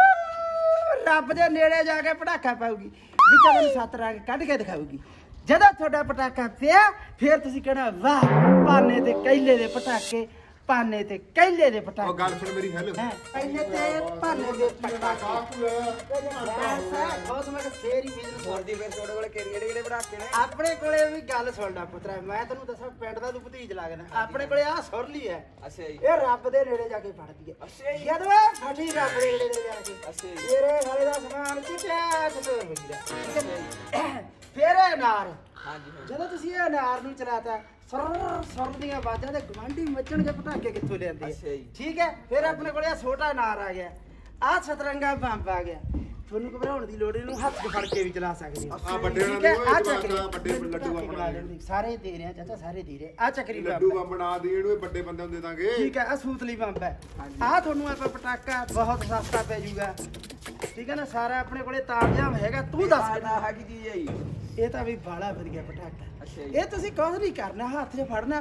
A: ਰੱਬ ਦੇ ਨੇੜੇ ਜਾ ਕੇ ਪਟਾਕਾ ਪਾਊਗੀ, ਵਿੱਚੋਂ ਤੁਹਾਨੂੰ ਸੱਤ ਰਾਗ ਕੱਢ ਕੇ ਦਿਖਾਊਗੀ। ਜਦੋਂ ਤੁਹਾਡਾ ਪਟਾਕਾ ਪਿਆ ਫਿਰ ਤੁਸੀਂ ਕਹਿਣਾ ਵਾਹ, ਪਾਨੇ ਤੇ ਕੈਲੇ ਦੇ ਪਟਾਕੇ, ਪਾਨੇ ਤੇ ਕੈਲੇ ਦੇ
B: ਉਹ
A: ਪਟਾਕੇ।
B: ਗੱਲ ਸੁਣ ਮੇਰੀ, ਹੈਲੋ
A: ਪਹਿਲੇ ਤੇ ਪਾਨੇ ਦੇ ਪਟਾਕੇ ਬਹੁਤ ਮੈਂ ਫੇਰ ਹੀ ਬਿਜ਼ਨਸ
C: ਹੋਰ ਫਿਰ ਤੁਹਾਡੇ ਕੋਲ ਕਿਹੜੇ ਪਟਾਕੇ ਨੇ?
A: ਆਪਣੇ ਕੋਲੇ ਵੀ ਗੱਲ ਸੁਣਨਾ ਪੁੱਤਰਾ, ਮੈਂ ਤੈਨੂੰ ਦੱਸਾਂ ਪਿੰਡ ਦਾ ਤੂੰ ਭਤੀਜ ਲੱਗਦਾ। ਆਪਣੇ ਕੋਲੇ ਆ ਸੁਰਲੀ ਹੈ,
C: ਅੱਛਾ ਜੀ,
A: ਇਹ ਰੱਬ ਦੇ ਨੇੜੇ ਜਾ ਕੇ ਫੜਦੀ ਹੈ।
C: ਅੱਛਾ ਜੀ,
A: ਜਦੋਂ ਇਹ ਫੜੀ ਰੱਬ ਦੇ ਨੇੜੇ ਜਾ ਕੇ,
C: ਅੱਛਾ ਜੀ,
A: ਮੇਰੇ ਹਾਲੇ ਦਾ ਸਮਾਨ ਚਿੱਟਿਆ ਚਿੱਟੇ ਹੁੰਦਾ। ਫੇਰ ਇਹ ਅਨਾਰ,
C: ਹਾਂਜੀ ਹਾਂਜੀ,
A: ਜਦੋਂ ਤੁਸੀਂ ਇਹ ਅਨਾਰ ਨੂੰ ਚਲਾਤਾ ਸੁਰ ਦੀਆਂ ਆਵਾਜ਼ਾਂ ਦੇ ਗਵਾਂਢੀ ਮੱਚਣਗੇ ਪਟਾਕੇ ਕਿੱਥੋਂ ਲਿਆਂਦੇ
C: ਅੱਛਾ ਜੀ।
A: ਠੀਕ ਹੈ। ਫਿਰ ਆਪਣੇ ਕੋਲੇ ਆ ਛੋਟਾ ਅਨਾਰ ਆ ਗਿਆ, ਆ ਸਤਰੰਗਾ ਬੰਬ ਆ ਗਿਆ, ਤੁਹਾਨੂੰ ਘਬਰਾਉਣ ਦੀ ਲੋੜ, ਇਹਨੂੰ ਹੱਥ 'ਚ ਫੜ ਕੇ ਵੀ ਚਲਾ ਸਕਦੇ ਹੋ।
B: ਆ ਵੱਡੇ
A: ਠੀਕ ਹੈ,
B: ਨਾਲ
A: ਆ
B: ਉਹ
A: ਚੱਕਰੀ
B: ਵੱਡੇ ਲੱਡੂ ਬਣਾ ਦੇ,
A: ਸਾਰੇ ਦੇ ਰਹੇ ਆ ਚਾਚਾ, ਸਾਰੇ ਦੇ ਰਹੇ ਆ। ਚੱਕਰੀ
B: ਲੱਡੂ
A: ਬੰਬ
B: ਬਣਾ ਦੇ, ਇਹਨੂੰ ਵੱਡੇ ਬੰਦਿਆਂ ਨੂੰ ਦੇ ਦਾਂਗੇ।
A: ਠੀਕ ਹੈ, ਆ ਸੂਤਲੀ ਬੰਬ ਹੈ। ਆ ਤੁਹਾਨੂੰ ਆਪਾਂ ਪਟਾਕਾ ਬਹੁਤ ਸਸਤਾ ਪੈ ਜਾਊਗਾ, ਠੀਕ ਹੈ ਨਾ। ਸਾਰਾ ਆਪਣੇ ਕੋਲੇ ਤਾਮਯਾਮ ਹੈਗਾ, ਤੂੰ ਦੱਸ
C: ਪਤਾ ਹੈ ਕੀ ਚੀਜ਼ ਹੈ ਜੀ?
A: ਇਹ ਤਾਂ ਵੀ ਬਾਲਾ ਵਧੀਆ ਪਟਾਕਾ।
C: ਅੱਛਾ ਜੀ,
A: ਇਹ ਤੁਸੀਂ ਕੁਝ ਨਹੀਂ ਕਰਨਾ, ਹੱਥ 'ਚ ਫੜਨਾ,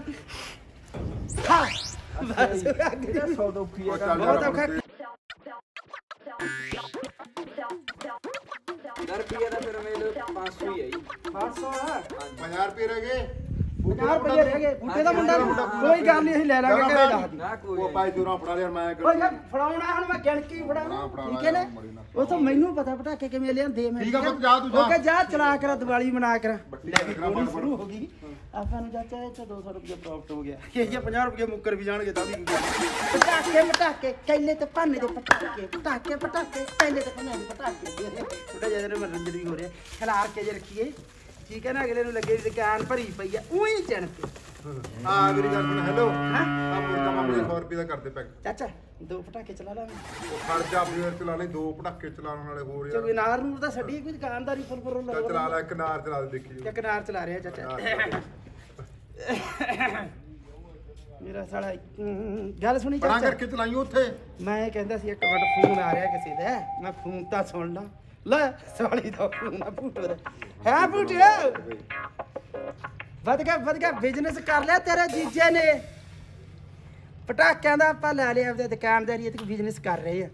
A: ਹਾਂ ਬਸ ਅੱਗ ਦੀ
C: 100 ਤੋਂ ਉੱਪਰ
B: ਉਹ
C: ਹੈ
B: ਚੱਲ
A: ਬਹੁਤ
B: ਯਾਰ
A: ਔਖਾ।
C: ਰੁਪਈਆ ਦਾ ਫਿਰ ਮੇਰੇ 500 ਹੀ ਹੈ ਜੀ।
A: 500 ਆ,
B: 50 ਰੁਪਏ ਰਹਿ ਗਏ।
A: 50 ਰੁਪਏ ਰਹਿ ਗਏ। ਬੂਟੇ ਦਾ ਮੁੰਡਾ ਕੋਈ ਗੱਲ ਨਹੀਂ, ਅਸੀਂ ਲੈ ਲਾਂਗੇ ਘਰੇ ਦੱਸ ਦੀ।
C: ਨਾ ਕੋਈ
B: ਉਹ ਭਾਈ ਦੂਰਾਂ ਫੜਾ ਲਿਆ, ਮੈਂ
A: ਓਏ ਯਾਰ ਫੜਾਉਣਾ ਹੁਣ ਮੈਂ ਗਿਣ ਕੇ ਹੀ ਫੜਾਉਣਾ,
B: ਹਾਂ, ਫੜਾ
A: ਠੀਕ ਹੈ ਨਾ।
B: ਮੜੀ ਨਾ।
A: ਉਹ ਤਾਂ ਮੈਨੂੰ ਪਤਾ ਪਟਾਕੇ ਕਿਵੇਂ ਲਿਆਂਦੇ ਮੈਂ।
B: ਠੀਕ ਆ ਪੁੱਤ, ਜਾ ਤੂੰ ਜਾ।
A: ਓਕੇ ਜਾ, ਚਲਾ ਕਰ ਦੀਵਾਲੀ ਮਨਾ ਕਰ।
B: ਬੱਤੀ
A: ਲੈ ਵੀ
B: ਲੱਗਣਾ
A: ਹੋਣੀ
B: ਬੜ ਬੜ।
A: ਸ਼ੁਰੂ ਹੋ ਗਈ। ਆਪਾਂ ਨੂੰ ਚਾਚਾ ਇਹ 'ਚ 200 ਰੁਪਏ ਪ੍ਰੋਫਿਟ ਹੋ ਗਿਆ। ਇਹ ਜੇ 50 ਰੁਪਏ ਮੁੱਕਰ ਵੀ ਜਾਣਗੇ ਤਾਂ ਵੀ ਪਟਾਕੇ ਕੈਲੇ ਤੇ ਭਾਨੇ ਦੇ ਪਟਾਕੇ ਕੈਲੇ ਤੇ ਭਾਨੇ ਦੇ ਪਟਾਕੇ। ਥੋੜਾ ਜਿਹਾ ਇਹਦੇ ਮਨੋਰੰਜਨ ਵੀ ਹੋ ਰਿਹਾ, ਖਿਲਾਰ ਕੇ ਜੇ ਰੱਖੀਏ, ਠੀਕ ਹੈ ਨਾ। ਅਗਲੇ ਨੂੰ ਲੱਗੇ ਵੀ ਦੁਕਾਨ ਭਰੀ ਪਈ ਆ, ਉਹੀ ਚਣ ਕੇ।
B: ਆ ਮੇਰੀ ਗੱਲ ਸੁਣ, ਹੈਲੋ
A: ਹਾਂ
B: ਆ ਮੁਰਗਾ ਮਾਮਲੇ 100 ਰੁਪਏ ਦਾ ਕਰਦੇ ਪੈਕ।
A: ਚਾਚਾ 2 ਪਟਾਕੇ ਚਲਾ ਲਾਂਗੇ।
B: ਉਹ ਖਰਚਾ ਫੇਰ ਚਲਾ ਲੈ, 2 ਪਟਾਕੇ ਚਲਾਉਣ ਵਾਲੇ ਹੋਰ ਯਾਰ।
A: ਚੋਗੇ ਨਾਰ ਨੂੰ ਤਾਂ ਛੱਡੀ ਕੋਈ ਦੁਕਾਨਦਾਰੀ ਫੁੱਲ
B: ਚੱਲ ਚਲਾ ਲੈ, ਇੱਕ ਨਾਰ ਚਲਾ ਦੇ, ਦੇਖੀ
A: ਇੱਕ ਨਾਰ ਚਲਾ ਰਿਹਾ ਚਾਚਾ ਮੇਰਾ ਸਾਲਾ। ਗੱਲ ਸੁਣੀ
B: ਬੜਾ
A: ਚਾਚਾ,
B: ਕਰਕੇ ਚਲਾਈ ਉੱਥੇ।
A: ਮੈਂ ਕਹਿੰਦਾ ਸੀ ਇੱਕ ਮਿੰਟ ਫੋਨ ਆ ਰਿਹਾ ਕਿਸੇ ਦਾ, ਮੈਂ ਫੋਨ ਤਾਂ ਸੁਣ ਲਾ। ਲੈ ਸਾਲੀ ਦਾ ਫੋਨ ਆ ਭੂਟੋ ਦਾ। ਹੈ ਭੂਟਿਆ, ਵਧ ਗਿਆ ਬਿਜ਼ਨਸ ਕਰ ਲਿਆ ਤੇਰੇ ਜੀਜੇ ਨੇ। ਪਟਾਕਿਆਂ ਦਾ ਆਪਾਂ ਲੈ ਲਿਆ, ਆਪਦੇ ਦੁਕਾਨਦਾਰੀ ਤੇ ਬਿਜ਼ਨਸ ਕਰ ਰਹੇ ਆ।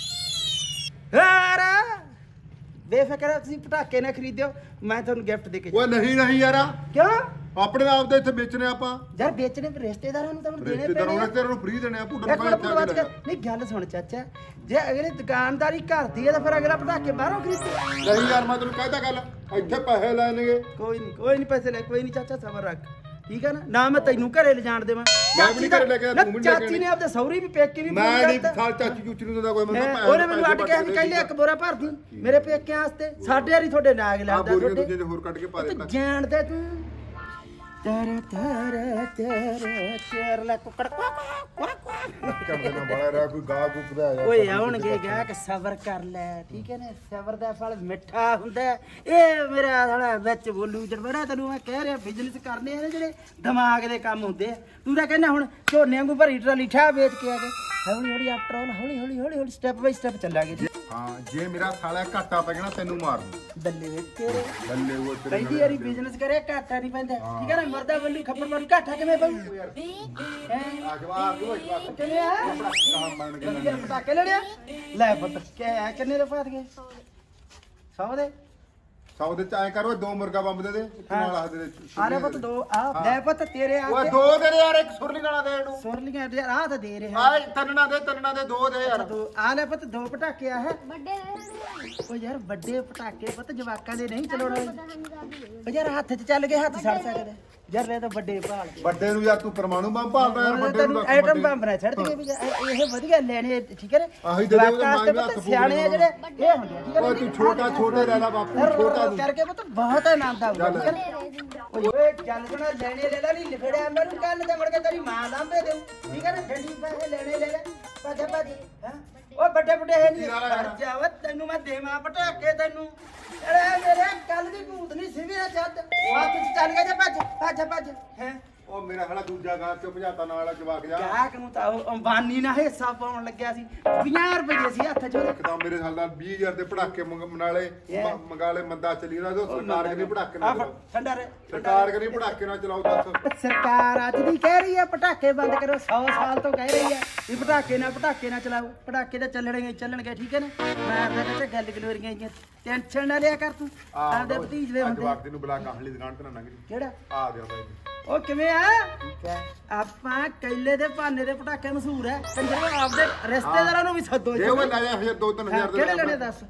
A: ਯਾਰ ਬੇਫਿਕਰ ਤੁਸੀਂ ਪਟਾਕੇ ਨਾ ਖਰੀਦਿਓ, ਮੈਂ ਤੁਹਾਨੂੰ ਗਿਫਟ ਦੇ ਕੇ।
B: ਓਏ ਨਹੀਂ ਯਾਰ,
A: ਕਿਉਂ
B: ਆਪਣੇ ਆਪ ਦੇ ਇੱਥੇ ਵੇਚਣੇ ਆਪਾਂ।
A: ਯਾਰ ਵੇਚਣੇ ਰਿਸ਼ਤੇਦਾਰਾਂ ਨੂੰ ਤਾਂ ਹੁਣ ਦੇਣੇ
B: ਰਿਸ਼ਤੇਦਾਰਾਂ
A: ਪੈਣੇ ਆ।
B: ਨੂੰ ਤੇਰੇ ਨੂੰ ਫ੍ਰੀ ਦੇਣੇ ਆ, ਭੁੱਟਰ
A: ਇੱਕ ਮਿੰਟ ਬਾਤ ਕਰ। ਨਹੀਂ ਗੱਲ ਸੁਣ ਚਾਚਾ, ਜੇ ਅਗਲੇ ਦੁਕਾਨਦਾਰੀ ਕਰਦੀ ਹੈ ਤਾਂ ਫਿਰ ਅਗਲਾ ਪਟਾਕੇ ਬਾਹਰੋਂ ਖਰੀਦੇ।
B: ਨਹੀਂ ਯਾਰ, ਮੈਂ ਤੈਨੂੰ ਕਹਿਤਾ ਗੱਲ, ਇੱਥੇ ਪੈਸੇ ਲੈਣਗੇ।
A: ਕੋਈ ਨਹੀਂ ਪੈਸੇ ਲੈ, ਕੋਈ ਨਹੀਂ ਚਾਚਾ, ਸਬਰ ਰੱਖ, ਠੀਕ ਹੈ ਨਾ ਨਾ। ਮੈਂ ਤੈਨੂੰ ਘਰੇ ਲਿਜਾਣ ਦੇਵਾਂ,
B: ਮੈਂ ਵੀ ਨੀ ਘਰੇ ਲੈ ਕੇ ਆਇਆ, ਤੂੰ ਵੀ ਨੀ ਲੈ ਕੇ
A: ਚਾਚੀ ਨੇ ਆਪਦੇ ਸਹੁਰੀ ਵੀ ਪੇਕੇ ਵੀ
B: ਮੈਂ ਨਹੀਂ ਸਾਲ ਚਾਚੀ ਚੂਚੀ ਨੂੰ ਦਿੰਦਾ ਕੋਈ, ਮੈਨੂੰ ਤਾਂ
A: ਉਹਨੇ ਮੈਨੂੰ ਅੱਡ ਕੇ ਵੀ ਕਹਿੰਦੇ ਇੱਕ ਬੋਰਾ ਭਰ ਦੀ ਮੇਰੇ ਪੇਕਿਆਂ ਵਾਸਤੇ। ਸਾਡੇ ਵਾਰੀ ਤੁਹਾਡੇ ਨਾਗ
B: ਆ
A: ਲੱਗਦਾ,
B: ਬੋਰੀਆਂ ਦੂਜੇ ਦੇ ਹੋਰ ਕੱਢ ਕੇ ਪਾ ਦੇ।
A: ਤੂੰ ਜਾਣਦਾ ਤੂੰ ਤੇਰੇ ਲੈ ਕੁੱਕੜ
B: ਕੰਮ ਨਾ ਬੜਾ ਰਿਹਾ, ਕੋਈ ਗਾ ਗੁੱਕਦਾ ਯਾਰ।
A: ਓਏ ਆਉਣਗੇ ਗਾਹਕ, ਸਬਰ ਕਰ ਲੈ, ਠੀਕ ਹੈ ਨਾ। ਸਬਰ ਦਾ ਫਲ ਮਿੱਠਾ ਹੁੰਦਾ। ਇਹ ਮੇਰਾ ਸਾਲਾ ਵਿੱਚ ਬੋਲੂ ਜਰਬੜਾ, ਤੈਨੂੰ ਮੈਂ ਕਹਿ ਰਿਹਾ ਬਿਜ਼ਨਸ ਕਰਨੇ ਆ ਜਿਹੜੇ ਦਿਮਾਗ ਦੇ ਕੰਮ ਹੁੰਦੇ ਆ। ਤੂੰ ਤਾਂ ਕਹਿੰਦਾ ਹੁਣ ਝੋਨੇ ਵਾਂਗੂ ਭਰੀ ਟਰਾਲੀ ਠਾ ਵੇਚ ਕੇ ਆ ਗਏ। ਹੌਲੀ ਆਫਟਰ ਹੌਲੀ ਸਟੈਪ ਬਾਈ ਸਟੈਪ ਚੱਲਾਂਗੇ।
B: ਹਾਂ, ਜੇ ਮੇਰਾ ਸਾਲਾ ਘਾਟਾ ਪੈ ਗਿਆ ਨਾ, ਤੈਨੂੰ ਮਾਰ ਦੂੰ।
A: ਬੱਲੇ ਵੇ ਤੇਰੇ
B: ਬੱਲੇ ਉਹ ਤੇਰੇ
A: ਪਹਿਲੀ ਵਾਰੀ ਬਿਜ਼ਨਸ ਕਰੇ, ਘਾਟਾ ਨਹੀਂ ਪੈਂਦਾ, ਠੀਕ ਹੈ ਨਾ। ਮਰਦਾ ਬੱਲੂ ਖੱਪਰ ਮਾਰੂ, ਘਾਟਾ ਕਿਵੇਂ ਪਊ?
B: ਆ ਜਵਾਰ ਦੋ ਇੱਕ
A: ਕਿਵੇਂ ਆ
B: ਕੰਮ ਬਣ ਗਿਆ।
A: ਵਧੀਆ ਪਟਾਕੇ ਲੜਿਆ ਲੈ ਪੁੱਤ ਕਿੰਨੇ ਦੇ ਫਾਟ ਗਏ? 100 ਦੇ
B: 100 ਦੇ ਚ ਐ ਕਰੋ 2 ਮੁਰਗਾ ਬੰਬ ਦੇ ਇੱਕ ਨਾਲ ਆ ਦੇ
A: ਆ ਲੈ ਪੁੱਤ 2 ਆ ਲੈ ਪੁੱਤ ਤੇਰੇ ਆ
B: ਓਏ 2 ਦੇ ਯਾਰ ਇੱਕ ਸੁਰਲੀ ਗਾਣਾ ਦੇ ਇਹਨੂੰ
A: ਸੁਣ ਲਿਆ ਯਾਰ ਆ ਤਾਂ ਦੇ ਰਿਹਾ
B: ਆ ਤੰਨਾ ਦੇ 2 ਦੇ ਯਾਰ
A: ਆ ਲੈ ਪੁੱਤ 2 ਪਟਾਕੇ ਆ ਹੈ
D: ਵੱਡੇ
A: ਓ ਯਾਰ ਵੱਡੇ ਪਟਾਕੇ ਪੁੱਤ ਜਵਾਕਾਂ ਦੇ ਨਹੀਂ ਚਲਾਉਣੇ ਓ ਯਾਰ ਹੱਥ 'ਚ ਚੱਲ ਗਏ ਹੱਥ ਸੜ ਸਕਦੇ ਯਾਰ ਲੈ ਤਾਂ ਵੱਡੇ ਭਾਲ
B: ਵੱਡੇ ਨੂੰ ਯਾਰ ਤੂੰ ਪਰਮਾਣੂ ਬੰਬ ਭਾਲਦਾ ਯਾਰ ਵੱਡੇ ਨੂੰ
A: ਐਟਮ ਬੰਬ ਨਾ ਛੱਡ ਦੇ ਵੀ ਇਹ ਵਧੀਆ ਲੈਣੇ ਠੀਕ ਹੈ ਨਾ
B: ਆਹੀ ਦੇ ਦੇ
A: ਜਵਾਕਾਂ ਵਾਸਤੇ ਪੁੱਤ ਸਿਆਣੇ ਆ ਜਿਹੜੇ ਇਹ ਹੁੰਦੇ ਆ, ਠੀਕ ਹੈ
B: ਓਏ ਤੂੰ ਛੋਟੇ ਲੈ ਲੈ ਬਾਪੂ ਛੋਟਾ ਤੂੰ
A: ਕਰਕੇ ਪੁੱਤ ਬਹੁਤ ਆਨੰਦ ਆਊਗਾ ਠੀਕ ਹੈ ਓਏ ਚੱਲ ਜਣਾ ਲੈਣੇ ਲੈ ਲੈ ਨਹੀਂ ਲਿਖੜਿਆ ਮੈਨੂੰ ਕੱਲ ਤੇ ਮੁੜ ਕੇ ਤੇਰੀ ਮਾਂ ਲਾਂਬੇ ਦੇਉ ਠੀਕ ਹੈ ਨਾ ਠੰਡੀ ਪੈਸੇ ਲੈਣੇ ਲੈ ਲੈ ਭੱਜ ਹਾਂ ਓ ਵੱਡੇ ਹੈ ਨਹੀਂ ਜਾਵ ਤੈਨੂੰ ਮੈਂ ਦੇਵਾਂ ਪਟਾਕੇ ਤੈਨੂੰ ਅਰੇ ਮੇਰੇ ਕੱਲ ਦੀ ਭੂਤ ਨਹੀਂ ਸਿਵਿਆ ਚੱਦ ਹੱਥ ਚ ਚੱਲ ਗਿਆ ਜੇ ਭੱਜ ਹੈ
B: ਉਹ ਮੇਰਾ ਹਲਾ ਦੂਜਾ ਗਾਂ ਚੋਂ ਭਜਾਤਾ ਨਾਲ ਜਵਾਕ ਜਾ
A: ਗਾਹਕ ਨੂੰ ਤਾਂ ਉਹ ਅੰਬਾਨੀ ਨਾਲ ਹਿੱਸਾ ਪਾਉਣ ਲੱਗਿਆ ਸੀ 50 ਰੁਪਏ ਸੀ ਹੱਥ 'ਚ ਉਹਦੇ
B: ਇੱਕਦਮ ਮੇਰੇ ਹਾਲ ਦਾ 20000 ਦੇ ਪਟਾਕੇ ਮੰਗਾਲੇ ਮੰਦਾ ਚੱਲੀ ਰਿਹਾ ਉਹ ਸਰਕਾਰ ਕਹਿੰਦੀ ਪਟਾਕੇ ਨਾ ਚਲਾਓ
A: ਠੰਡਾ ਰਹਿ
B: ਸਰਕਾਰ ਕਹਿੰਦੀ ਪਟਾਕੇ ਨਾ ਚਲਾਓ ਦੱਸ
A: ਸਰਕਾਰ ਅੱਜ ਦੀ ਕਹਿ ਰਹੀ ਹੈ ਪਟਾਕੇ ਬੰਦ ਕਰੋ 100 ਸਾਲ ਤੋਂ ਕਹਿ ਰਹੀ ਹੈ ਵੀ ਪਟਾਕੇ ਨਾ ਚਲਾਓ ਪਟਾਕੇ ਤਾਂ ਚੱਲਣਗੇ ਠੀਕ ਹੈ ਨਾ ਮੈਂ ਫਿਰ ਤੇ ਗੱਲ ਗਲੋਰੀਆਂ ਆਈਆਂ ਟੈਨਸ਼ਨ ਨਾ ਲਿਆ ਕਰ ਤੂੰ ਆਪਦੇ ਭਤੀਜੇ ਹੁੰਦੇ
B: ਜਵਾਕ ਤੈਨੂੰ ਬੁਲਾ ਕਾਹਲੀ ਦੁਕਾਨ ਤੇ ਨਾ ਲੰਘ
A: ਕਿਹੜਾ
B: ਆ ਗਿਆ ਬਾਈ
A: ਉਹ ਕਿਵੇਂ ਆ ਆਪਾਂ ਕੈਲੇ ਦੇ ਭਾਨੇ ਦੇ ਪਟਾਕੇ ਮਸ਼ਹੂਰ ਹੈ ਕੰਜਰੇ ਆਪਦੇ ਰਿਸ਼ਤੇਦਾਰਾਂ ਨੂੰ ਵੀ ਸੱਦੋ
B: ਇਹ ਉਹ ਲੈ ਜਾ 2-3000 ਦੇ
A: ਕਿਹੜੇ ਲੈਣੇ ਦੱਸ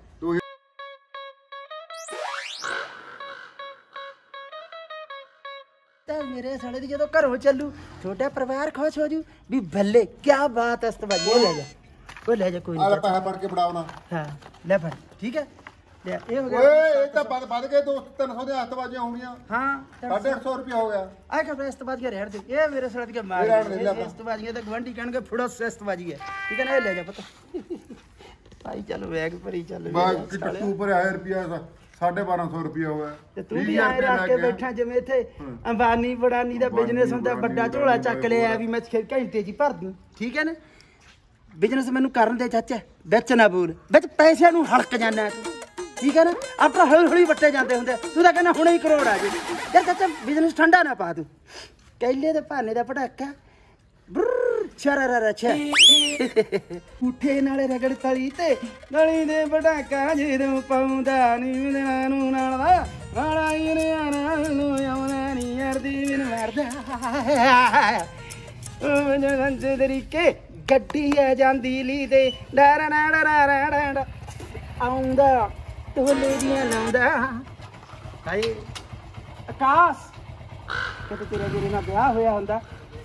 A: ਤੇ ਮੇਰੇ ਸਾਲੇ ਦੀ ਜਦੋਂ ਘਰੋਂ ਚੱਲੂ ਛੋਟਾ ਪਰਿਵਾਰ ਖੁਸ਼ ਹੋ ਜੂ ਵੀ ਬੱਲੇ ਕੀ ਬਾਤ ਹੈ ਸਤਵਾਜੀ ਉਹ ਲੈ ਜਾ ਕੋਈ
B: ਆ ਲੈ
A: ਨਹੀਂ
B: ਪੈਸਾ ਫੜ ਕੇ ਫੜਾਓ ਨਾ
A: ਹਾਂ ਲੈ ਫੜ ਠੀਕ ਹੈ ਲੈ ਇਹ ਹੋ ਗਿਆ
B: ਓਏ ਇਹ ਤਾਂ ਵੱਧ ਗਏ 300 ਦੇ ਹੱਥਬਾਜ਼ੀਆਂ ਹੋਣੀਆਂ
A: ਹਾਂ
B: 850 ਰੁਪਏ ਹੋ ਗਿਆ
A: ਆ ਕੇ ਇਸਤਬਾਜ਼ੀਆਂ ਰਹਿਣ ਦੇ ਇਹ ਮੇਰੇ ਸਾਲੇ ਦੀ ਮਾਰ ਇਸਤਬਾਜ਼ੀਆਂ ਤੇ ਗਵੰਡੀ ਕਹਿਣਗੇ ਫੜੋ ਇਸਤਬਾਜ਼ੀ ਹੈ ਠੀਕ ਹੈ ਨਾ ਇਹ ਲੈ ਜਾ ਪਤਾ ਭਾਈ ਚੱਲ ਬੈਗ ਭਰੀ ਚੱਲ
B: ਬਾਕੀ ਟੱਟੂ ਪਰ ਆਇਆ ਰੁਪਿਆ 1250 ਰੁਪਏ ਹੋਇਆ
A: ਤੇ ਤੂੰ ਵੀ ਆਏ ਰੱਖ ਕੇ ਬੈਠਾ ਜਿਵੇਂ ਇੱਥੇ ਅੰਬਾਨੀ ਬੜਾਨੀ ਦਾ ਬਿਜ਼ਨਸ ਹੁੰਦਾ ਵੱਡਾ ਝੋਲਾ ਚੱਕ ਲਿਆ ਵੀ ਮੈਂ ਘੰਟੇ ਜੀ ਭਰ ਦੂੰ ਠੀਕ ਹੈ ਨਾ ਬਿਜ਼ਨਸ ਮੈਨੂੰ ਕਰਨ ਦੇ ਚਾਚਾ ਵਿੱਚ ਨਾ ਬੋਲ ਵਿੱਚ ਪੈਸਿਆਂ ਨੂੰ ਹਲਕ ਜਾਣਾ ਤੂੰ ਠੀਕ ਹੈ ਨਾ ਆਪਾਂ ਹੌਲੀ ਵੱਟੇ ਜਾਂਦੇ ਹੁੰਦੇ ਤੂੰ ਤਾਂ ਕਹਿੰਦਾ ਹੁਣੇ ਹੀ ਕਰੋੜ ਆ ਜੇ ਯਾਰ ਚਾਚਾ ਬਿਜ਼ਨਸ ਠੰਡਾ ਨਾ ਪਾ ਤੂੰ ਕੈਲੇ ਦੇ ਭਾਨੇ ਦਾ ਪਟਾਕਾ ਛਰਰਰ ਛੇ ਉਠੇ ਨਾਲੇ ਰਗੜ ਤਲੀ ਤੇ ਗਲੀ ਦੇ ਪਟਾਕਾ ਜਦੋਂ ਪਾਉਂਦਾ ਨੀ ਮਿਲਣਾ ਨੂੰ ਨਾਲ ਦਾ ਵਾਲਾ ਯਾਰਾਂ ਨੂੰ ਆਉਣਾ ਨੀ ਯਾਰਦੀ ਮੈਨੂੰ ਮਾਰਦਾ ਉਹ ਮੈਨੂੰ ਸੰਜ ਤਰੀਕੇ ਗੱਡੀ ਆ ਜਾਂਦੀ ਲੀ ਦੇ ਡਰ ਡਰ ਆਉਂਦਾ ਢੋਲੇ ਦੀਆਂ ਲਾਉਂਦਾ ਹਾਏ ਆਕਾਸ਼ ਕਿਤੇ ਤੇਰੇ ਜਿਹੜੇ ਨਾਲ ਵਿਆਹ ਹੋਇਆ ਹੁੰਦਾ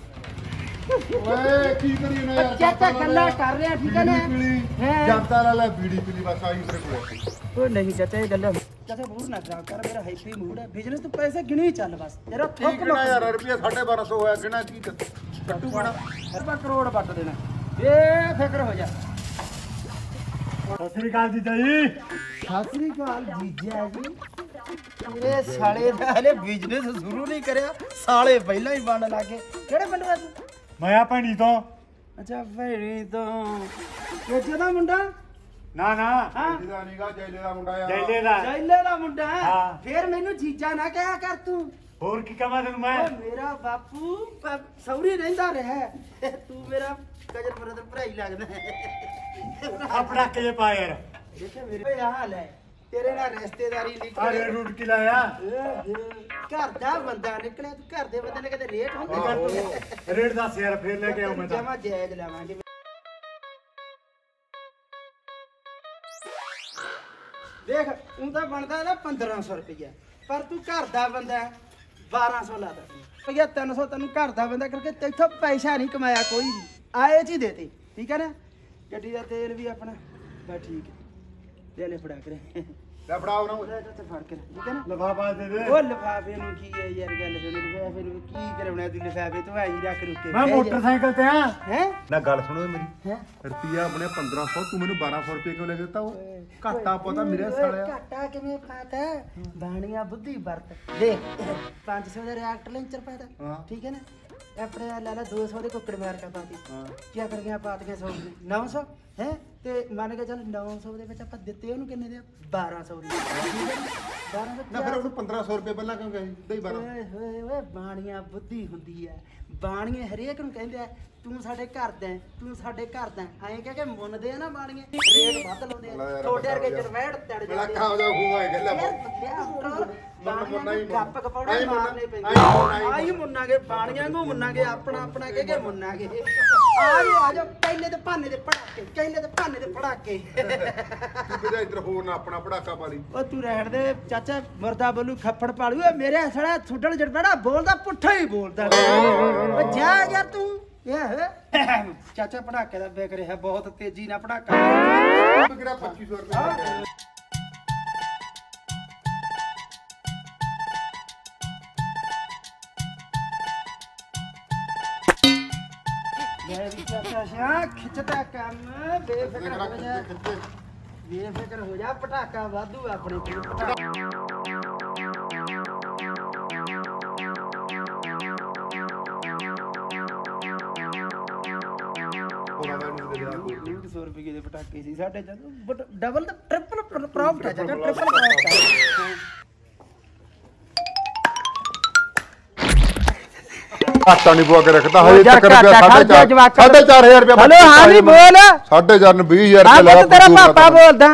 B: ਓਏ ਕੀ ਕਰੀਏ ਨਾ ਯਾਰ
A: ਚਾਚਾ ਗੱਲਾਂ ਕਰ ਰਿਹਾ ਠੀਕ ਹੈ ਨਾ
B: ਜਨਤਾ ਲੈ ਬੀੜੀ ਪੀਲੀ ਬਸ ਆਈ ਮੇਰੇ ਕੋਲ
A: ਉਹ ਨਹੀਂ ਚਾਚਾ ਇਹ ਗੱਲਾਂ ਚਾਚਾ ਮੂਡ ਨਾ ਖਰਾਬ ਕਰ ਮੇਰਾ ਹੈਪੀ ਮੂਡ ਹੈ ਬਿਜ਼ਨਸ ਤੂੰ ਪੈਸੇ ਗਿਣੀ ਚੱਲ ਬਸ ਤੇਰਾ
B: ਠੀਕ ਨਾ ਯਾਰ ਰੁਪਿਆ 1250 ਹੋਇਆ ਕਿਹਨਾਂ ਕੀ ਕੱਟੂ ਬਣਾ
A: ਆਪਾਂ ਕਰੋੜ ਵੱਟ ਦੇਣਾ ਬੇਫਿਕਰ ਹੋ ਜਾ
E: ਸਤਿ ਸ੍ਰੀ ਅਕਾਲ ਜੀਜਾ ਜੀ
A: ਸਤਿ ਸ੍ਰੀ ਅਕਾਲ ਜੀਜਾ ਜੀ ਤੇਰੇ ਸਾਲੇ ਦਾ ਹਲੇ ਬਿਜ਼ਨਸ ਸ਼ੁਰੂ ਨਹੀਂ ਕਰਿਆ ਸਾਲੇ ਪਹਿਲਾਂ ਹੀ ਬਣ ਲੱਗੇ ਕਿਹੜੇ ਪਿੰਡ ਦਾ ਤੂੰ
E: ਮੈਂ ਭੈਣੀ ਤੋਂ
A: ਅੱਛਾ ਭੈਣੀ ਤੋਂ ਜੱਜੇ ਦਾ ਮੁੰਡਾ
E: ਨਾ
B: ਜਿਹਦਾ ਨੀਗਾ ਜੈਲੇ ਦਾ ਮੁੰਡਾ ਆ
E: ਜੈਲੇ ਦਾ
A: ਜੈਲੇ ਦਾ ਮੁੰਡਾ
E: ਹਾਂ।
A: ਫੇਰ ਮੈਨੂੰ ਜੀਜਾ ਨਾ ਕਹਿਆ ਕਰ ਤੂੰ
E: ਹੋਰ ਕੀ ਕਹਾਂ ਤੈਨੂੰ ਮੈਂ
A: ਓ ਮੇਰਾ ਬਾਪੂ ਸੌਰੀ ਰਹਿੰਦਾ ਰਿਹਾ ਤੂੰ ਮੇਰਾ ਕਜਨ ਬਰਦਰ ਭਰਾਈ ਲੱਗਦਾ
E: ਆ ਪਟਾਕੇ ਜੇ ਪਾ ਯਾਰ
A: ਦੇਖੇ ਮੇਰੇ ਆ ਹਾਲ ਹੈ ਤੇਰੇ ਨਾਲ ਰਿਸ਼ਤੇਦਾਰੀ
E: ਆ
A: ਨਿਕਲੇ
E: ਰੂਟ ਕੀ ਲਾਇਆ
A: ਘਰ ਦਾ ਬੰਦਾ ਨਿਕਲਿਆ ਤੂੰ ਘਰ ਦੇ ਬੰਦੇ ਨੇ ਕਦੇ ਰੇਟ ਹੁੰਦੇ
E: ਰੇਟ ਦੱਸ ਯਾਰ ਫੇਰ ਲੈ ਕੇ ਆਉਂ ਮੈਂ ਤਾਂ
A: ਜਮਾ ਜਾਇਜ਼ ਲਾਵਾਂਗੇ ਦੇਖ ਉਹ ਤਾਂ ਬਣਦਾ ਇਹਦਾ 1500 ਰੁਪਇਆ ਪਰ ਤੂੰ ਘਰ ਦਾ ਬੰਦਾ 1200 ਲਾ ਦੇ ਭਈਆ 300 ਤੈਨੂੰ ਘਰ ਦਾ ਬੰਦਾ ਕਰਕੇ ਤੈਥੋਂ ਪੈਸਾ ਨਹੀਂ ਕਮਾਇਆ ਕੋਈ ਵੀ ਆਏ ਚ ਹੀ ਦੇਤੇ ਠੀਕ ਹੈ ਨਾ ਗੱਡੀ ਦਾ ਤੇਲ ਵੀ ਆਪਣਾ ਬਸ ਠੀਕ ਹੈ ਲੈ ਫੜਾ ਕੇ
B: ਲੈ ਫੜਾਓ ਨਾ
A: ਉਹਦਾ ਤੇ ਫੜ ਕੇ ਠੀਕ ਹੈ ਨਾ
E: ਲਫਾਫਾ ਦੇ ਦੇ
A: ਉਹ ਲਿਫਾਫੇ ਨੂੰ ਕੀ ਹੈ ਯਾਰ ਗੱਲ ਸੁਣ ਲਿਫਾਫੇ ਨੂੰ ਕੀ ਕਰਾਉਣਾ ਤੂੰ ਲਿਫਾਫੇ ਤੋਂ ਆਈ ਰੱਖ ਰੁਕੇ
E: ਮੈਂ ਮੋਟਰਸਾਈਕਲ ਤੇ ਆ
A: ਹੈ
B: ਨਾ ਗੱਲ ਸੁਣੋ ਮੇਰੀ
A: ਹੈ
B: ਰੁਪਿਆ ਆਪਣੇ 1500 ਤੂੰ ਮੈਨੂੰ 1200 ਰੁਪਏ ਕਿਉਂ ਲੈ ਦਿੱਤਾ ਉਹ ਘਾਟਾ ਪਤਾ ਮੇਰੇ ਸਾਲਿਆ
A: ਘਾਟਾ ਕਿਵੇਂ ਪਾਤਾ ਬਾਣੀਆਂ ਬੁੱਧੀ ਵਰਤ ਦੇਖ 500 ਦਾ ਰਿਐਕਟਰ ਲੈਂਚਰ ਪਾਤਾ ਠੀਕ ਹੈ ਨਾ ਆਪਣੇ ਲਾਲਾ 200 ਦੇ ਕੁੱਕੜ ਮਾਰ ਕੇ ਪਾਤੀ ਕੀ ਕਰ ਗਿਆ ਪਾਤੀਆਂ 100 900 ਹੈ ਤੇ ਮੰਨ ਕੇ ਚੱਲ 900 ਦੇ ਵਿੱਚ ਆਪਾਂ ਦਿੱਤੇ ਉਹਨੂੰ ਕਿੰਨੇ ਦੇ 1200 ਦੇ
B: ਨਾ ਫਿਰ ਉਹਨੂੰ 1500 ਰੁਪਏ ਪਹਿਲਾਂ ਕਿਉਂ ਕਹੀ ਦਈ 12
A: ਓਏ ਹੋਏ ਓਏ ਬਾਣੀਆਂ ਬੁੱਧੀ ਹੁੰਦੀ ਐ ਬਾਣੀਏ ਹਰੇਕ ਨੂੰ ਕਹਿੰਦੇ ਆ ਤੂੰ ਸਾਡੇ ਘਰ ਦਾ ਹੈ, ਤੂੰ ਸਾਡੇ ਘਰ ਦਾ ਐਂ ਕਹਿ ਕੇ ਮੁੰਨਦੇ ਆ ਨਾ ਬਾਣੀਏ ਰੇਟ ਵੱਧ ਲਾਉਂਦੇ ਆ ਛੋਟੇ ਵਰਗੇ ਚੜਵੈੜ ਤੜ
B: ਬੜਾ
A: ਜਾਂਦੇ
B: ਖਾਓ ਜਾ ਖੂਆ ਹੈ ਗੱਲਾਂ
A: ਬਾਣੀਆਂ ਨੂੰ ਗੱਪ ਕਪੌੜੇ ਮਾਰਨੇ ਪੈਂਦੇ ਆਈ ਮੁੰਨਾਂਗੇ ਬਾਣੀਆਂ ਨੂੰ ਮੁੰਨਾਂਗੇ ਆਪਣਾ ਆਪਣਾ ਕਹਿ ਕੇ ਮੁੰਨਾਂਗੇ ਆ ਜਾ ਪਹਿਲੇ ਤੇ ਭਾਨੇ ਦੇ ਪੜਾਕੇ ਪਹਿਲੇ ਤੇ ਭਾਨੇ ਦੇ ਪੜਾਕੇ
B: ਤੂੰ ਕਿਹਦਾ ਇੱਧਰ ਹੋਰ ਨਾ ਆਪਣਾ ਪੜਾਕਾ ਪਾ ਲਈ
A: ਉਹ ਤੂੰ ਰਹਿਣ ਦੇ ਚਾਚਾ ਮਰਦਾ ਬੋਲੂ ਖੱਫੜ ਪਾਲੂ ਏ ਮੇਰੇ ਸੜਾ ਛੁੱਟਣ ਜੜਬੜਾ ਬੋਲਦਾ ਪੁੱਠਾ ਹੀ ਬੋਲਦਾ ਓ ਜਾ ਯਾਰ ਤੂੰ ਚਾਚਾ ਪੜਾਕੇ ਦਾ ਵੇਖ ਰਿਹਾ ਬਹੁਤ ਤੇਜ਼ੀ ਨਾਲ ਪੜਾਕਾ
B: ਮੈਂ ਕਿਹੜਾ 2500 ਰੁਪਏ
A: ਲੈ ਵੀ ਚਾਚਾ ਸ਼ਾ ਖਿੱਚਦਾ ਕੰਮ ਬੇਫਿਕਰ ਹੋ ਜਾ ਬੇਫਿਕਰ ਹੋ ਜਾ ਪਟਾਕਾ ਵਾਧੂ ਆਪਣੇ ਕੋਲ ₹100 ਦੇ ਪਟਾਕੇ ਸੀ ਸਾਡੇ ਜਦ ਡਬਲ ਦਾ ਟ੍ਰਿਪਲ ਪ੍ਰੋਫਿਟ ਹੈ ਚਾਚਾ ਟ੍ਰਿਪਲ ਪ੍ਰੋਫਿਟ ਹੈ
B: ਆਟਾ ਨਹੀਂ ਪਵਾ ਕੇ ਰੱਖਦਾ ਹਜੇ ਤੱਕ ਰੁਪਿਆ 4500 ਰੁਪਿਆ
A: ਹਲੋ ਹਾਂ ਨਹੀਂ ਬੋਲ
B: 4.5 20000
A: ਹਾਂ
B: ਰੁਪਿਆ
A: ਪੁੱਤ ਤੇਰਾ ਪਾਪਾ ਬੋਲਦਾ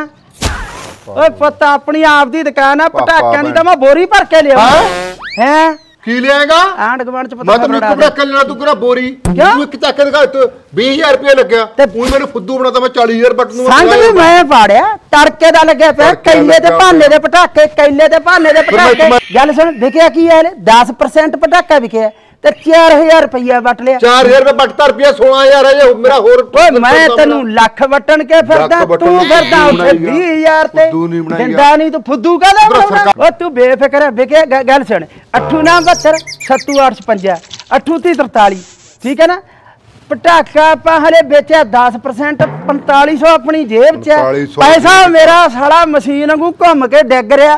A: ਓਏ ਪੁੱਤ ਆਪਣੀ ਆਪ ਦੀ ਦੁਕਾਨ ਆ ਪਟਾਕਿਆਂ ਦੀ ਤਾਂ ਮੈਂ ਬੋਰੀ ਭਰ ਕੇ ਲਿਆ ਹੈ
B: ਕੀ ਲਿਆਏਗਾ
A: ਆਂਡ ਗਵਾਂਡ ਚ
B: ਮੈਂ ਤੈਨੂੰ ਇੱਕ ਪਟਾਕਾ ਲੈਣਾ ਤੂੰ ਕਿਹੜਾ ਬੋਰੀ ਤੂੰ ਇੱਕ ਚੱਕੇ ਦਿਖਾ ਤੂੰ 20000 ਰੁਪਏ ਲੱਗਿਆ ਤੂੰ ਮੈਨੂੰ ਫੁੱਦੂ ਬਣਾਤਾ ਮੈਂ 40000 ਬੱਟ ਨੂੰ
A: ਸੰਗ ਵੀ ਮੈਂ ਪਾੜਿਆ ਤੜਕੇ ਦਾ ਲੱਗਿਆ ਪਿਆ ਕੈਲੇ ਤੇ ਭਾਨੇ ਦੇ ਪਟਾਕੇ ਕੈਲੇ ਤੇ ਭਾਨੇ ਦੇ ਪਟਾਕੇ ਗੱਲ ਸੁਣ ਵਿਕਿਆ ਕੀ ਹੈ 10% ਪਟਾਕਾ ਵਿਕਿਆ ਤੇ 4000 ਰੁਪਇਆ ਵਟ ਲਿਆ
B: 4000 ਰੁਪਏ ਬੱਟਦਾ ਰੁਪਇਆ 16000 ਹੈ ਇਹ ਮੇਰਾ ਹੋਰ
A: ਓਏ ਮੈਂ ਤੈਨੂੰ ਲੱਖ ਵਟਣ ਕੇ ਫਿਰਦਾ ਤੂੰ ਫਿਰਦਾ ਉੱਥੇ 20000 ਤੇ ਦਿੰਦਾ ਨਹੀਂ ਤੂੰ ਫੁੱਦੂ ਕਾਹਦਾ ਬਣਾਉਣਾ ਓ ਤੂੰ ਬੇਫਿਕਰ ਹੈ ਵਿਕੇ ਗੱਲ ਸੁਣ 8972 70855 3843 ਠੀਕ ਹੈ ਨਾ ਪਟਾਕਾ ਆਪਾਂ ਹਲੇ ਵੇਚਿਆ 10% 4500 ਆਪਣੀ ਜੇਬ 'ਚ ਪੈਸਾ ਮੇਰਾ ਸਾਲਾ ਮਸ਼ੀਨ ਵਾਂਗੂ ਘੁੰਮ ਕੇ ਡਿੱਗ ਰਿਹਾ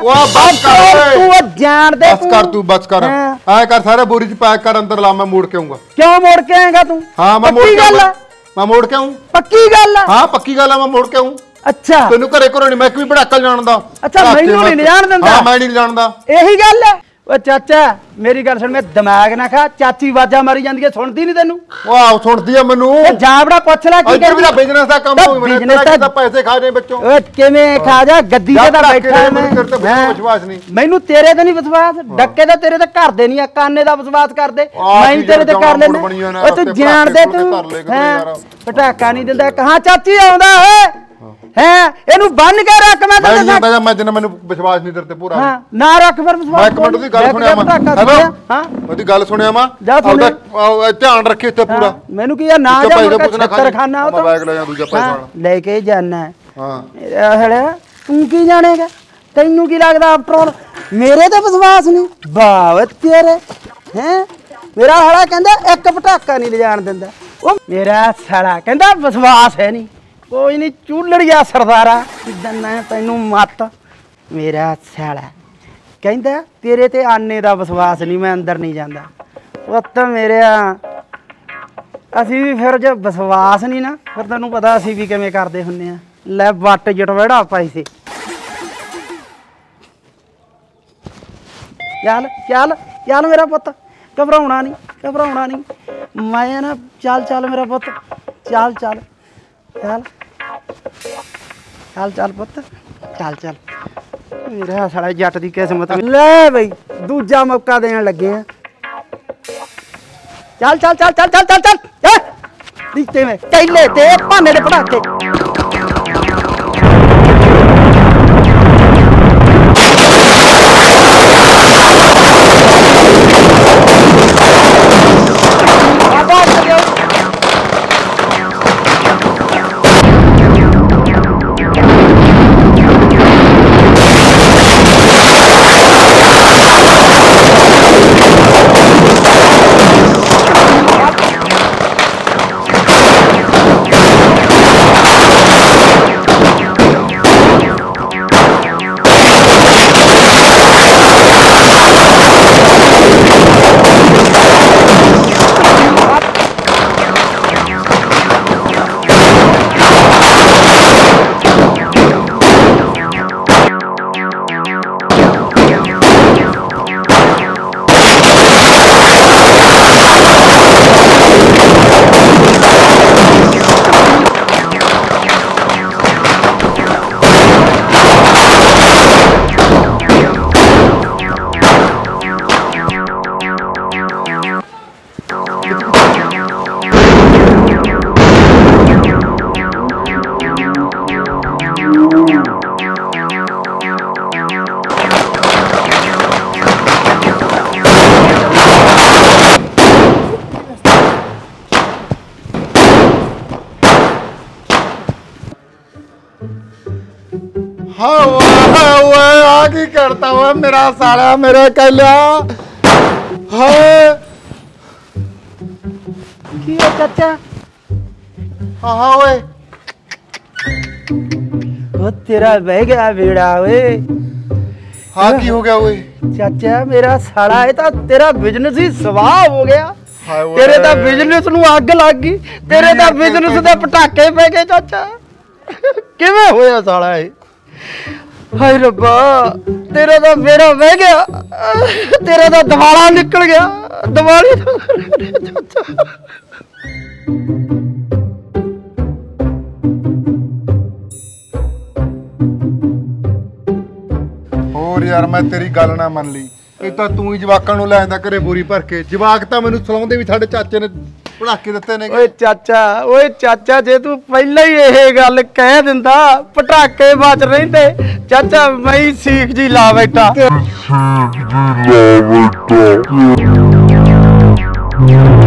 A: ਤੂੰ ਜਾਣ ਦੇ
B: ਬਸ ਕਰ ਐ ਕਰ ਸਾਰੇ ਬੋਰੀ 'ਚ ਪੈਕ ਕਰ ਅੰਦਰ ਲਾ ਮੈਂ ਮੋੜ ਕੇ ਆਉਂਗਾ
A: ਕਿਉਂ ਮੋੜ ਕੇ ਆਏਗਾ ਤੂੰ
B: ਹਾਂ ਮੈਂ ਮੋੜ ਕੇ ਮੈਂ ਮੋੜ ਕੇ ਆਉਂ
A: ਪੱਕੀ ਗੱਲ ਆ
B: ਹਾਂ ਪੱਕੀ ਗੱਲ ਆ ਮੈਂ ਮੋੜ ਕੇ ਆਉਂ
A: ਅੱਛਾ
B: ਤੈਨੂੰ ਘਰੇ ਘਰੋਂ ਨਹੀਂ ਮੈਂ ਵੀ ਪਟਾਕਾ ਜਾਣਦਾ
A: ਅੱਛਾ ਮੈਨੂੰ ਨਹੀਂ ਜਾਣ ਦਿੰਦਾ
B: ਹਾਂ ਮੈਂ ਨਹੀਂ ਜਾਣਦਾ
A: ਇਹੀ ਗੱਲ ਹੈ ਓ ਚਾਚਾ ਮੇਰੀ ਗੱਲ ਸੁਣ ਮੈਂ ਦਿਮਾਗ ਨਾ ਖਾ ਚਾਚੀ ਆਵਾਜ਼ਾਂ ਮਾਰੀ ਜਾਂਦੀ ਹੈ ਸੁਣਦੀ ਨਹੀਂ ਤੈਨੂੰ
B: ਵਾਹ ਸੁਣਦੀ ਆ ਮੈਨੂੰ
A: ਜਾਬੜਾ ਪੁੱਛ ਲੈ ਕੀ
B: ਮੇਰਾ ਬਿਜ਼ਨਸ ਦਾ ਕੰਮ ਹੋਈ ਮੈਨੂੰ ਪੈਸੇ ਖਾ ਜੇ ਬੱਚੋਂ
A: ਓਏ ਕਿਵੇਂ ਖਾ ਜਾ ਗੱਦੀ ਤੇ ਤਾਂ ਬੈਠਾ ਮੈਂ
B: ਵਿਸ਼ਵਾਸ ਨਹੀਂ
A: ਮੈਨੂੰ ਤੇਰੇ ਤੇ ਨਹੀਂ ਵਿਸ਼ਵਾਸ ਡੱਕੇ ਤਾਂ ਤੇਰੇ ਤੇ ਘਰ ਦੇ ਨਹੀਂ ਆ ਕਾਨੇ ਦਾ ਵਿਸ਼ਵਾਸ ਕਰਦੇ ਮੈਂ ਤੇਰੇ ਤੇ ਕਰ ਲੈਣਾ ਓ ਤੂੰ ਜਾਣਦੇ ਤੂੰ ਪਟਾਕਾ ਨਹੀਂ ਦਿੰਦਾ ਕਹਾਂ ਚਾਚੀ ਆਉਂਦਾ ਓਏ ਹੈ ਇਹਨੂੰ ਬੰਨ ਕੇ ਰੱਖ ਮੈਂ
B: ਤਾਂ ਮੈਂ ਤੈਨੂੰ ਮੈਨੂੰ ਵਿਸ਼ਵਾਸ ਨਹੀਂ ਤੇਰੇ ਤੇ ਪੂਰਾ
A: ਹਾਂ ਨਾ ਰੱਖ ਫਿਰ ਵਿਸ਼ਵਾਸ
B: ਮੈਂ ਇੱਕ ਮਿੰਟ ਦੀ ਗੱਲ ਸੁਣਿਆ ਮੈਂ ਹਾਂ ਉਹਦੀ ਗੱਲ ਸੁਣਿਆ ਮੈਂ ਧਿਆਨ ਰੱਖੀ ਇੱਥੇ ਪੂਰਾ
A: ਮੈਨੂੰ ਕੀ ਆ ਨਾ ਜਾ ਮੁਰਗਾ ਖਾਣਾ ਉਹ ਤਾਂ
B: ਬੈਗ ਲੈ ਜਾ ਦੂਜਾ ਪੈਸਾ
A: ਲੈ ਕੇ ਜਾਣਾ
B: ਹਾਂ
A: ਹਲੇ ਤੂੰ ਕੀ ਜਾਣੇਗਾ ਤੈਨੂੰ ਕੀ ਲੱਗਦਾ ਆਫਟਰ ਮੇਰੇ ਤੇ ਵਿਸ਼ਵਾਸ ਨਹੀਂ ਵਾਹ ਤੇਰੇ ਹੈ ਮੇਰਾ ਹਲਾ ਕਹਿੰਦਾ ਇੱਕ ਪਟਾਕਾ ਨਹੀਂ ਲਿਜਾਣ ਦਿੰਦਾ ਉਹ ਮੇਰਾ ਸਾਲਾ ਕਹਿੰਦਾ ਵਿਸ਼ਵਾਸ ਹੈ ਨਹੀਂ ਕੋਈ ਨਹੀਂ ਚੂਲੜੀਆ ਸਰਦਾਰਾ ਦੰਨਾ ਤੈਨੂੰ ਮੱਤ ਮੇਰਾ ਸਾਲਾ ਕਹਿੰਦਾ ਤੇਰੇ ਤੇ ਆਨੇ ਦਾ ਵਿਸ਼ਵਾਸ ਨਹੀਂ ਮੈਂ ਅੰਦਰ ਨਹੀਂ ਜਾਂਦਾ ਪੁੱਤ ਮੇਰਿਆ ਅਸੀਂ ਵੀ ਫਿਰ ਜੇ ਵਿਸ਼ਵਾਸ ਨਹੀਂ ਨਾ ਫਿਰ ਤੈਨੂੰ ਪਤਾ ਅਸੀਂ ਵੀ ਕਿਵੇਂ ਕਰਦੇ ਹੁੰਨੇ ਆ ਲੈ ਵੱਟ ਜਟਵੜਾ ਪੈਸੇ ਚੱਲ ਚੱਲ ਚੱਲ ਮੇਰਾ ਪੁੱਤ ਘਬਰਾਉਣਾ ਨਹੀਂ ਮੈਂ ਨਾ ਚੱਲ ਮੇਰਾ ਪੁੱਤ ਚੱਲ ਪੁੱਤ ਚੱਲ ਮੇਰਾ ਸਾਲਾ ਜੱਟ ਦੀ ਕਿਸਮਤ ਲੈ ਬਈ ਦੂਜਾ ਮੌਕਾ ਦੇਣ ਲੱਗੇ ਆ ਚੱਲ ਦਿੱਤੇ ਮੈਂ ਕੈਲੇ ਤੇ ਭਾਨੇ ਦੇ ਪਟਾਕੇ
B: हाँ ओए आ की करता हुआ मेरा साला मेरे कल्या हाँ
A: की है चाचा?
B: हाँ ओए
A: वो तेरा बह गया बेड़ा ओए।
B: हाँ की हो गया ओए
A: चाचा मेरा साला है तो तेरा बिजनेस ही स्वाह हो गया।
B: हाय ओए।
A: तेरे ता बिजनेस ਨੂੰ ਅੱਗ ਲੱਗ ਗਈ, ਤੇਰੇ ਤਾਂ ਬਿਜ਼ਨਸ ਦੇ ਪਟਾਕੇ ਪੈ ਗਏ ਚਾਚਾ। ਕਿਵੇਂ ਹੋਇਆ ਸਾਲਾ ਇਹ? ਹਾਏ ਰੱਬਾ ਤੇਰਾ ਤਾਂ ਮੇਰਾ ਵਹਿ ਗਿਆ, ਤੇਰਾ ਤਾਂ ਦਿਵਾਲਾ ਨਿਕਲ ਗਿਆ, ਦਿਵਾਲੀ ਚਾਚਾ।
B: ਹੋਰ ਯਾਰ ਮੈਂ ਤੇਰੀ ਗੱਲ ਨਾ ਮੰਨ ਲਈ, ਇਹ ਤਾਂ ਤੂੰ ਹੀ ਜਵਾਕਾਂ ਨੂੰ ਲੈ ਜਾਂਦਾ ਘਰੇ ਬੋਰੀ ਭਰ ਕੇ। ਜਵਾਕ ਤਾਂ ਮੈਨੂੰ ਸਲਾਉਂਦੇ ਵੀ ਸਾਡੇ ਚਾਚੇ ਨੇ ਪੜਾਕੇ ਦਿੱਤੇ ਨੇ।
A: ਓਏ ਚਾਚਾ ਜੇ ਤੂੰ ਪਹਿਲਾਂ ਹੀ ਇਹ ਗੱਲ ਕਹਿ ਦਿੰਦਾ ਪਟਾਕੇ ਬਚ ਰਹਿੰਦੇ ਚਾਚਾ, ਮੈਂ ਹੀ ਸੀਖ ਜੀ ਲਾ ਬੈਠਾ।